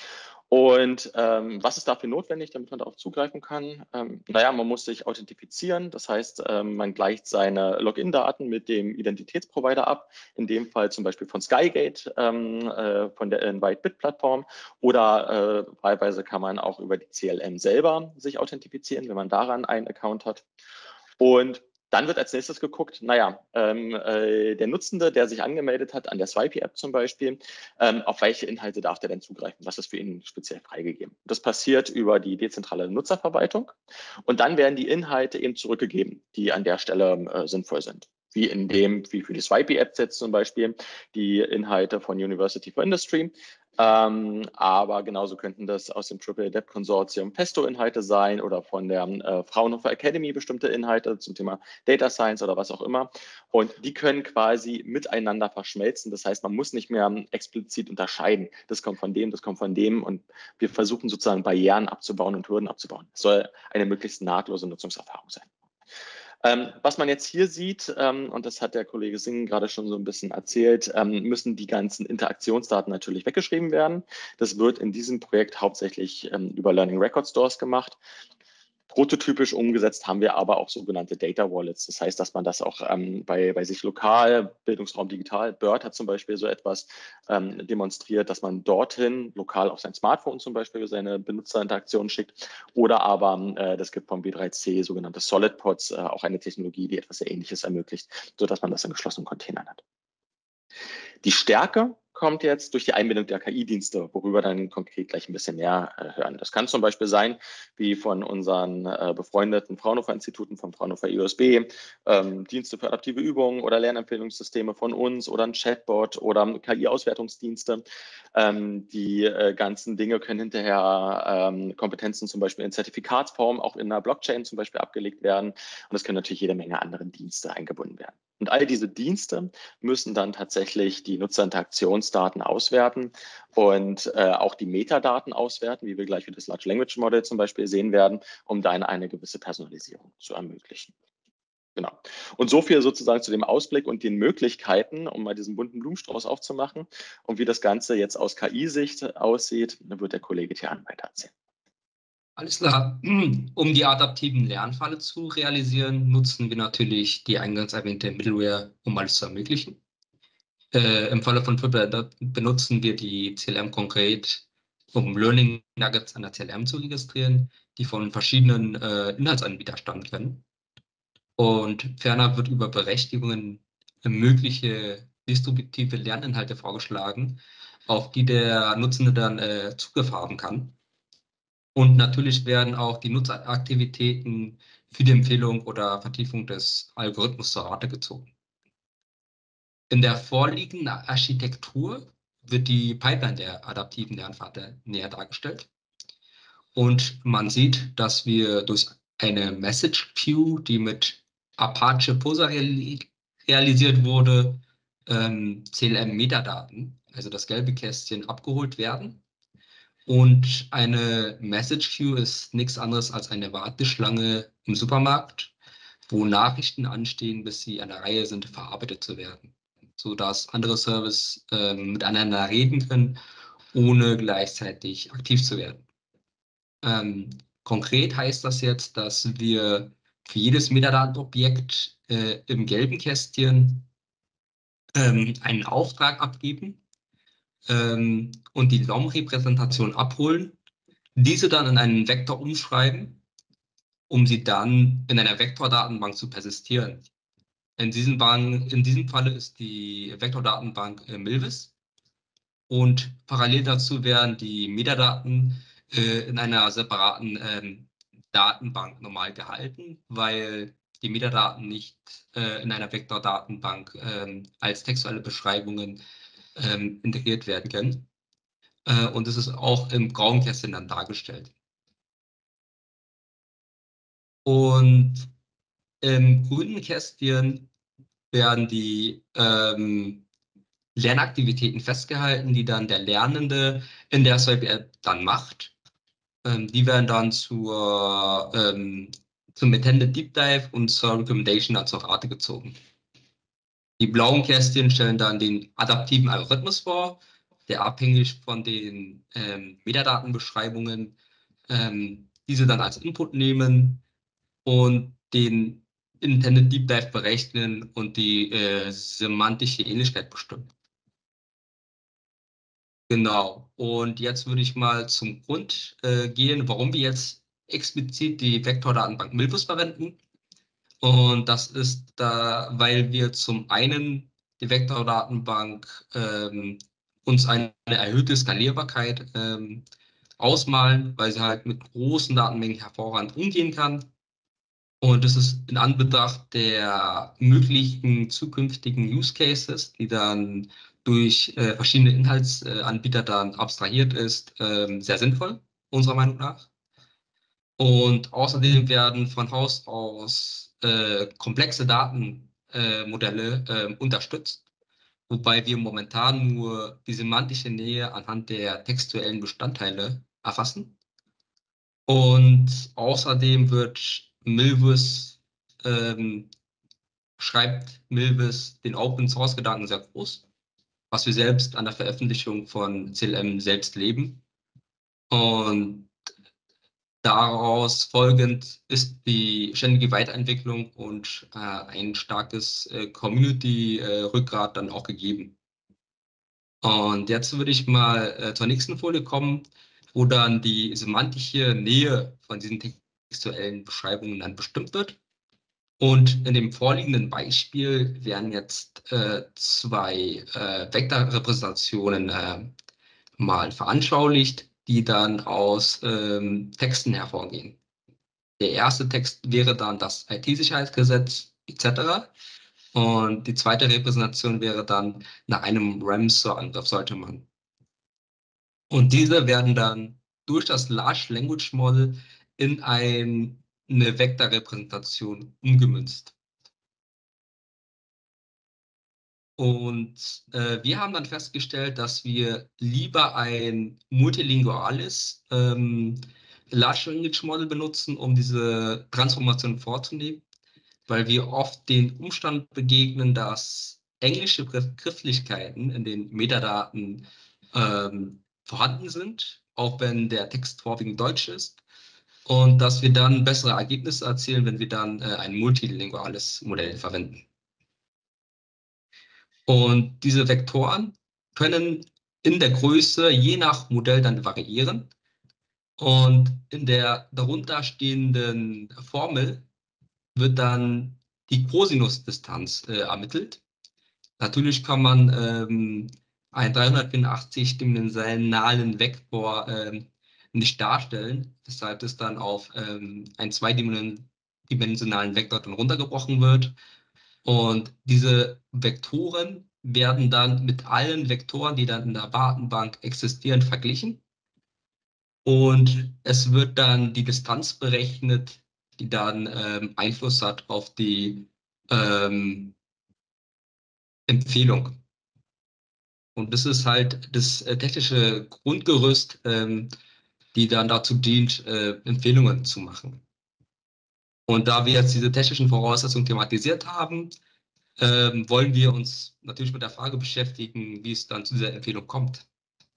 Und ähm, was ist dafür notwendig, damit man darauf zugreifen kann? Ähm, naja, man muss sich authentifizieren. Das heißt, ähm, man gleicht seine Login-Daten mit dem Identitätsprovider ab, in dem Fall zum Beispiel von Skygate, ähm, äh, von der Invite-Bit-Plattform, oder äh, wahlweise kann man auch über die C L M selber sich authentifizieren, wenn man daran einen Account hat. Und dann wird als nächstes geguckt, naja, ähm, äh, der Nutzende, der sich angemeldet hat, an der Swipey-App zum Beispiel, ähm, auf welche Inhalte darf der denn zugreifen? Was ist für ihn speziell freigegeben? Das passiert über die dezentrale Nutzerverwaltung, und dann werden die Inhalte eben zurückgegeben, die an der Stelle äh, sinnvoll sind. Wie in dem, wie für die Swipey-App jetzt zum Beispiel, die Inhalte von University for Industry. Ähm, aber genauso könnten das aus dem Triple Adapt Konsortium Pesto-Inhalte sein oder von der äh, Fraunhofer Academy bestimmte Inhalte zum Thema Data Science oder was auch immer. Und die können quasi miteinander verschmelzen. Das heißt, man muss nicht mehr explizit unterscheiden. Das kommt von dem, das kommt von dem. Und wir versuchen sozusagen Barrieren abzubauen und Hürden abzubauen. Es soll eine möglichst nahtlose Nutzungserfahrung sein. Ähm, was man jetzt hier sieht, ähm, und das hat der Kollege Singh gerade schon so ein bisschen erzählt, ähm, müssen die ganzen Interaktionsdaten natürlich weggeschrieben werden. Das wird in diesem Projekt hauptsächlich ähm, über Learning Record Stores gemacht. Prototypisch umgesetzt haben wir aber auch sogenannte Data Wallets. Das heißt, dass man das auch ähm, bei, bei sich lokal, Bildungsraum digital, Bird hat zum Beispiel so etwas ähm, demonstriert, dass man dorthin lokal auf sein Smartphone zum Beispiel seine Benutzerinteraktion schickt. Oder aber, äh, das gibt vom B drei C sogenannte Solid Pods, äh, auch eine Technologie, die etwas sehr Ähnliches ermöglicht, sodass man das in geschlossenen Containern hat. Die Stärke kommt jetzt durch die Einbindung der K I-Dienste, worüber dann konkret gleich ein bisschen mehr äh, hören. Das kann zum Beispiel sein, wie von unseren äh, befreundeten Fraunhofer-Instituten, vom Fraunhofer I O S B, ähm, Dienste für adaptive Übungen oder Lernempfehlungssysteme von uns oder ein Chatbot oder K I-Auswertungsdienste. Ähm, die äh, ganzen Dinge können hinterher ähm, Kompetenzen zum Beispiel in Zertifikatsform auch in einer Blockchain zum Beispiel abgelegt werden. Und es können natürlich jede Menge andere Dienste eingebunden werden. Und all diese Dienste müssen dann tatsächlich die Nutzerinteraktionsdaten auswerten und äh, auch die Metadaten auswerten, wie wir gleich für das Large Language Model zum Beispiel sehen werden, um dann eine gewisse Personalisierung zu ermöglichen. Genau. Und so viel sozusagen zu dem Ausblick und den Möglichkeiten, um mal diesen bunten Blumenstrauß aufzumachen. Und wie das Ganze jetzt aus K I-Sicht aussieht, wird der Kollege Tian weiter erzählen. Alles klar. Um die adaptiven Lernfälle zu realisieren, nutzen wir natürlich die eingangs erwähnte Middleware, um alles zu ermöglichen. Äh, Im Falle von Flipper benutzen wir die C L M konkret, um Learning Nuggets an der C L M zu registrieren, die von verschiedenen äh, Inhaltsanbietern stammen können. Und ferner wird über Berechtigungen mögliche distributive Lerninhalte vorgeschlagen, auf die der Nutzende dann äh, Zugriff haben kann. Und natürlich werden auch die Nutzeraktivitäten für die Empfehlung oder Vertiefung des Algorithmus zur Rate gezogen. In der vorliegenden Architektur wird die Pipeline der adaptiven Lernpfade näher dargestellt. Und man sieht, dass wir durch eine Message Queue, die mit Apache Posa realisiert wurde, ähm, C L M-Metadaten, also das gelbe Kästchen, abgeholt werden. Und eine Message Queue ist nichts anderes als eine Warteschlange im Supermarkt, wo Nachrichten anstehen, bis sie an der Reihe sind, verarbeitet zu werden, sodass andere Services äh, miteinander reden können, ohne gleichzeitig aktiv zu werden. Ähm, konkret heißt das jetzt, dass wir für jedes Metadatenobjekt äh, im gelben Kästchen ähm, einen Auftrag abgeben ähm, und die L O M-Repräsentation abholen, diese dann in einen Vektor umschreiben, um sie dann in einer Vektordatenbank zu persistieren. In diesem, Bank, in diesem Falle ist die Vektordatenbank äh, Milvus und parallel dazu werden die Metadaten äh, in einer separaten ähm, Datenbank normal gehalten, weil die Metadaten nicht äh, in einer Vektordatenbank äh, als textuelle Beschreibungen äh, integriert werden können. Äh, und es ist auch im grauen Kästchen dann dargestellt. Und im grünen Kästchen werden die ähm, Lernaktivitäten festgehalten, die dann der Lernende in der Swipe-App dann macht. Ähm, die werden dann zur, ähm, zum Intended Deep Dive und zur Recommendation dann zur Rate gezogen. Die blauen Kästchen stellen dann den adaptiven Algorithmus vor, der abhängig von den ähm, Metadatenbeschreibungen ähm, diese dann als Input nehmen und den Intended Deep Dive berechnen und die äh, semantische Ähnlichkeit bestimmen. Genau. Und jetzt würde ich mal zum Grund äh, gehen, warum wir jetzt explizit die Vektordatenbank Milvus verwenden. Und das ist da, weil wir zum einen die Vektordatenbank ähm, uns eine erhöhte Skalierbarkeit ähm, ausmalen, weil sie halt mit großen Datenmengen hervorragend umgehen kann. Und das ist in Anbetracht der möglichen zukünftigen Use Cases, die dann durch äh, verschiedene Inhaltsanbieter dann abstrahiert ist, ähm, sehr sinnvoll, unserer Meinung nach. Und außerdem werden von Haus aus äh, komplexe Datenmodelle äh, äh, unterstützt, wobei wir momentan nur die semantische Nähe anhand der textuellen Bestandteile erfassen. Und außerdem wird Milvus, ähm, schreibt Milvus den Open-Source-Gedanken sehr groß, was wir selbst an der Veröffentlichung von C L M selbst leben. Und daraus folgend ist die ständige Weiterentwicklung und äh, ein starkes äh, Community-Rückgrat äh, dann auch gegeben. Und jetzt würde ich mal äh, zur nächsten Folie kommen, wo dann die semantische Nähe von diesen textuellen Beschreibungen dann bestimmt wird. Und in dem vorliegenden Beispiel werden jetzt äh, zwei äh, Vektorrepräsentationen äh, mal veranschaulicht, die dann aus ähm, Texten hervorgehen. Der erste Text wäre dann das I T-Sicherheitsgesetz et cetera. Und die zweite Repräsentation wäre dann nach einem Ransomware-Angriff sollte man. Und diese werden dann durch das Large Language Model in ein, eine Vektorrepräsentation umgemünzt. Und äh, wir haben dann festgestellt, dass wir lieber ein multilinguales ähm, Large Language Model benutzen, um diese Transformation vorzunehmen, weil wir oft den Umstand begegnen, dass englische Begrifflichkeiten in den Metadaten ähm, vorhanden sind, auch wenn der Text vorwiegend deutsch ist, und dass wir dann bessere Ergebnisse erzielen, wenn wir dann äh, ein multilinguales Modell verwenden. Und diese Vektoren können in der Größe je nach Modell dann variieren. Und in der darunterstehenden Formel wird dann die Cosinusdistanz äh, ermittelt. Natürlich kann man ähm, einen dreihundertvierundachtzig-dimensionalen Vektor ähm, nicht darstellen, weshalb es dann auf ähm, einen zweidimensionalen Vektor dann runtergebrochen wird. Und diese Vektoren werden dann mit allen Vektoren, die dann in der Datenbank existieren, verglichen. Und es wird dann die Distanz berechnet, die dann ähm, Einfluss hat auf die ähm, Empfehlung. Und das ist halt das äh, technische Grundgerüst, ähm, die dann dazu dient, äh, Empfehlungen zu machen. Und da wir jetzt diese technischen Voraussetzungen thematisiert haben, ähm, wollen wir uns natürlich mit der Frage beschäftigen, wie es dann zu dieser Empfehlung kommt.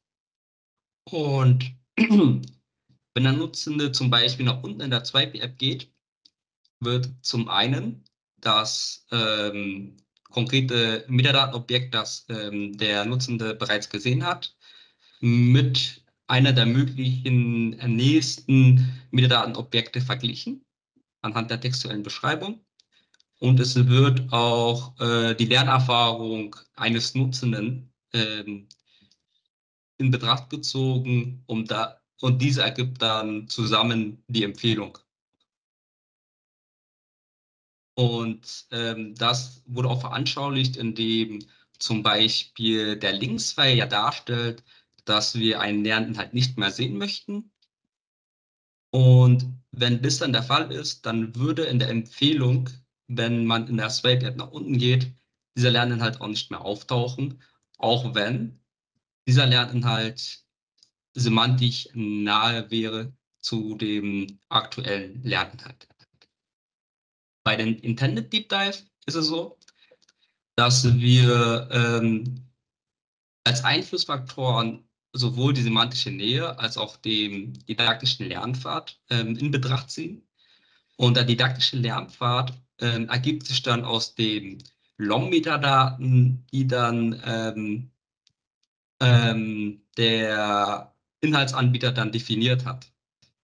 Und wenn der Nutzende zum Beispiel nach unten in der zwei P App geht, wird zum einen das ähm, konkrete Metadatenobjekt, das ähm, der Nutzende bereits gesehen hat, mit einer der möglichen nächsten Metadatenobjekte verglichen, anhand der textuellen Beschreibung. Und es wird auch äh, die Lernerfahrung eines Nutzenden ähm, in Betracht gezogen, um da, und diese ergibt dann zusammen die Empfehlung. Und ähm, das wurde auch veranschaulicht, indem zum Beispiel der Linksfile ja darstellt, dass wir einen Lerninhalt nicht mehr sehen möchten. Und wenn das dann der Fall ist, dann würde in der Empfehlung, wenn man in der Swipe App nach unten geht, dieser Lerninhalt auch nicht mehr auftauchen, auch wenn dieser Lerninhalt semantisch nahe wäre zu dem aktuellen Lerninhalt. Bei den Intended Deep Dive ist es so, dass wir ähm, als Einflussfaktoren sowohl die semantische Nähe als auch den didaktischen Lernpfad ähm, in Betracht ziehen. Und der didaktische Lernpfad ähm, ergibt sich dann aus den L O M-Metadaten, die dann ähm, ähm, der Inhaltsanbieter dann definiert hat.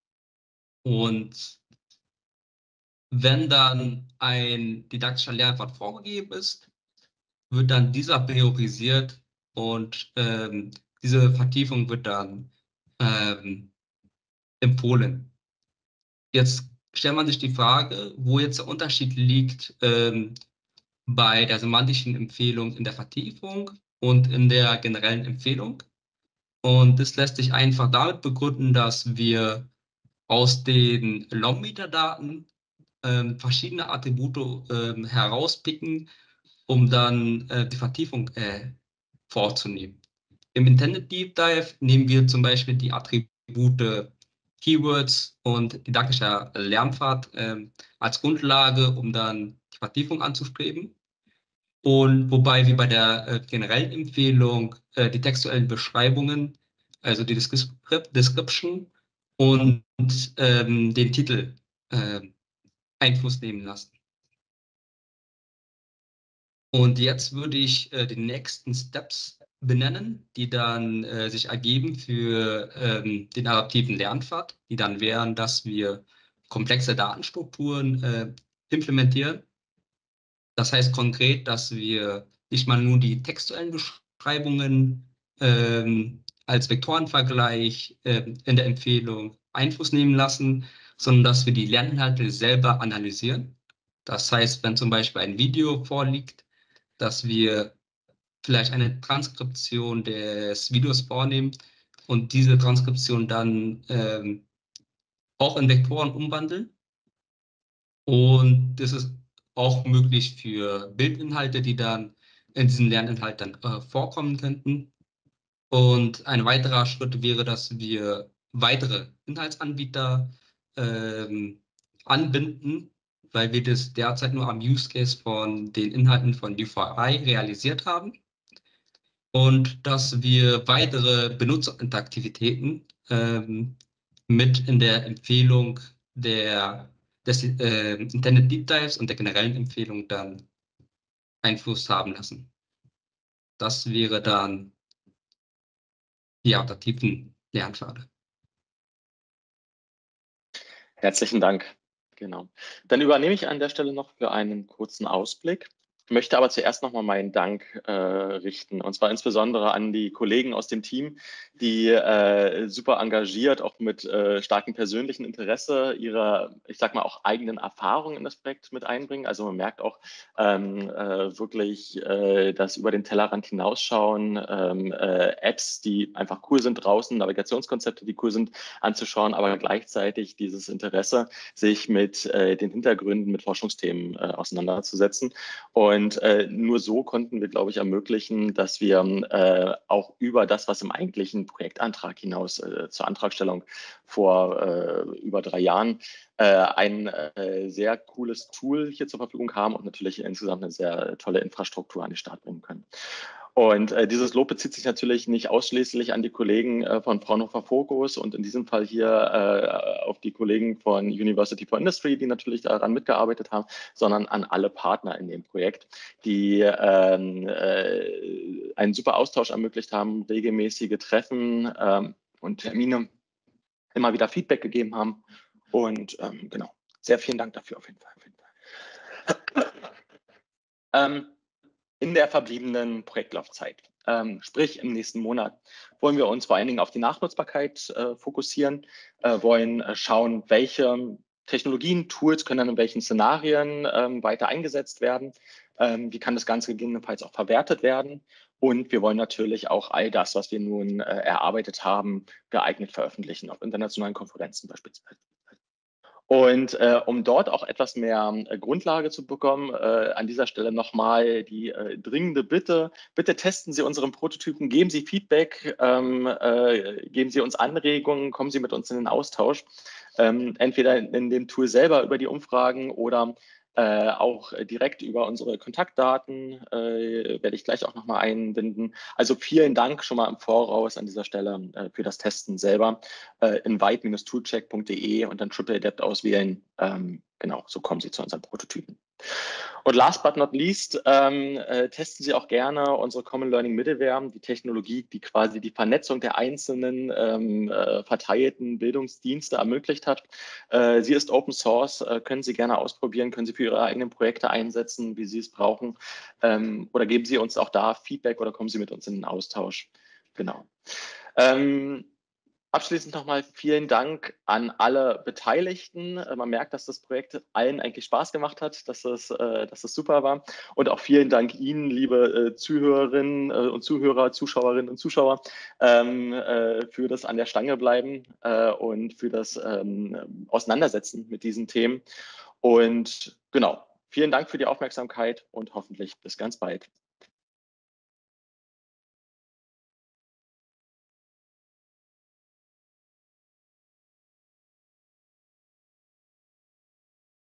Und wenn dann ein didaktischer Lernpfad vorgegeben ist, wird dann dieser priorisiert und ähm, diese Vertiefung wird dann ähm, empfohlen. Jetzt stellt man sich die Frage, wo jetzt der Unterschied liegt ähm, bei der semantischen Empfehlung in der Vertiefung und in der generellen Empfehlung. Und das lässt sich einfach damit begründen, dass wir aus den L O M-Metadaten ähm, verschiedene Attribute ähm, herauspicken, um dann äh, die Vertiefung äh, vorzunehmen. Im Intended Deep Dive nehmen wir zum Beispiel die Attribute Keywords und didaktischer Lernpfad äh, als Grundlage, um dann die Vertiefung anzustreben. Und wobei wir bei der äh, generellen Empfehlung äh, die textuellen Beschreibungen, also die Description und ähm, den Titel äh, Einfluss nehmen lassen. Und jetzt würde ich äh, die nächsten Steps benennen, die dann äh, sich ergeben für ähm, den adaptiven Lernpfad, die dann wären, dass wir komplexe Datenstrukturen äh, implementieren. Das heißt konkret, dass wir nicht mal nur die textuellen Beschreibungen ähm, als Vektorenvergleich äh, in der Empfehlung Einfluss nehmen lassen, sondern dass wir die Lerninhalte selber analysieren. Das heißt, wenn zum Beispiel ein Video vorliegt, dass wir vielleicht eine Transkription des Videos vornehmen und diese Transkription dann ähm, auch in Vektoren umwandeln. Und das ist auch möglich für Bildinhalte, die dann in diesem Lerninhalt dann äh, vorkommen könnten. Und ein weiterer Schritt wäre, dass wir weitere Inhaltsanbieter ähm, anbinden, weil wir das derzeit nur am Use Case von den Inhalten von U V I realisiert haben. Und dass wir weitere Benutzerinteraktivitäten ähm, mit in der Empfehlung der, des äh, Intended Deep Dives und der generellen Empfehlung dann Einfluss haben lassen. Das wäre dann die adaptiven Lernpfade. Herzlichen Dank. Genau. Dann übernehme ich an der Stelle noch für einen kurzen Ausblick. Ich möchte aber zuerst nochmal meinen Dank äh, richten, und zwar insbesondere an die Kollegen aus dem Team, die äh, super engagiert, auch mit äh, starkem persönlichen Interesse ihre, ich sag mal, auch eigenen Erfahrungen in das Projekt mit einbringen. Also man merkt auch ähm, äh, wirklich, äh, dass über den Tellerrand hinausschauen, ähm, äh, Apps, die einfach cool sind draußen, Navigationskonzepte, die cool sind anzuschauen, aber gleichzeitig dieses Interesse, sich mit äh, den Hintergründen, mit Forschungsthemen äh, auseinanderzusetzen. Und äh, nur so konnten wir, glaube ich, ermöglichen, dass wir äh, auch über das, was im eigentlichen Projektantrag hinaus äh, zur Antragstellung vor äh, über drei Jahren äh, ein äh, sehr cooles Tool hier zur Verfügung haben und natürlich insgesamt eine sehr tolle Infrastruktur an den Start bringen können. Und äh, dieses Lob bezieht sich natürlich nicht ausschließlich an die Kollegen äh, von Fraunhofer Focus und in diesem Fall hier äh, auf die Kollegen von University for Industry, die natürlich daran mitgearbeitet haben, sondern an alle Partner in dem Projekt, die ähm, äh, einen super Austausch ermöglicht haben, regelmäßige Treffen ähm, und Termine, immer wieder Feedback gegeben haben. Und ähm, genau, sehr vielen Dank dafür auf jeden Fall. Auf jeden Fall. ähm, In der verbliebenen Projektlaufzeit, ähm, sprich im nächsten Monat, wollen wir uns vor allen Dingen auf die Nachnutzbarkeit äh, fokussieren, äh, wollen äh, schauen, welche Technologien, Tools können dann in welchen Szenarien ähm, weiter eingesetzt werden, ähm, wie kann das Ganze gegebenenfalls auch verwertet werden, und wir wollen natürlich auch all das, was wir nun äh, erarbeitet haben, geeignet veröffentlichen, auf internationalen Konferenzen beispielsweise. Und äh, um dort auch etwas mehr äh, Grundlage zu bekommen, äh, an dieser Stelle nochmal die äh, dringende Bitte, bitte testen Sie unseren Prototypen, geben Sie Feedback, ähm, äh, geben Sie uns Anregungen, kommen Sie mit uns in den Austausch, ähm, entweder in, in dem Tool selber über die Umfragen oder äh, auch direkt über unsere Kontaktdaten, äh, werde ich gleich auch nochmal einbinden. Also vielen Dank schon mal im Voraus an dieser Stelle äh, für das Testen selber. Äh, invite Bindestrich toolcheck Punkt de und dann Triple Adapt auswählen. Ähm, genau, so kommen Sie zu unseren Prototypen. Und last but not least, ähm, äh, testen Sie auch gerne unsere Common Learning Middleware, die Technologie, die quasi die Vernetzung der einzelnen ähm, äh, verteilten Bildungsdienste ermöglicht hat. Äh, sie ist Open Source, äh, können Sie gerne ausprobieren, können Sie für Ihre eigenen Projekte einsetzen, wie Sie es brauchen. Ähm, oder geben Sie uns auch da Feedback oder kommen Sie mit uns in den Austausch. Genau. Ähm, Abschließend nochmal vielen Dank an alle Beteiligten. Man merkt, dass das Projekt allen eigentlich Spaß gemacht hat, dass es, dass es super war. Und auch vielen Dank Ihnen, liebe Zuhörerinnen und Zuhörer, Zuschauerinnen und Zuschauer, für das an der Stange bleiben und für das Auseinandersetzen mit diesen Themen. Und genau, vielen Dank für die Aufmerksamkeit und hoffentlich bis ganz bald.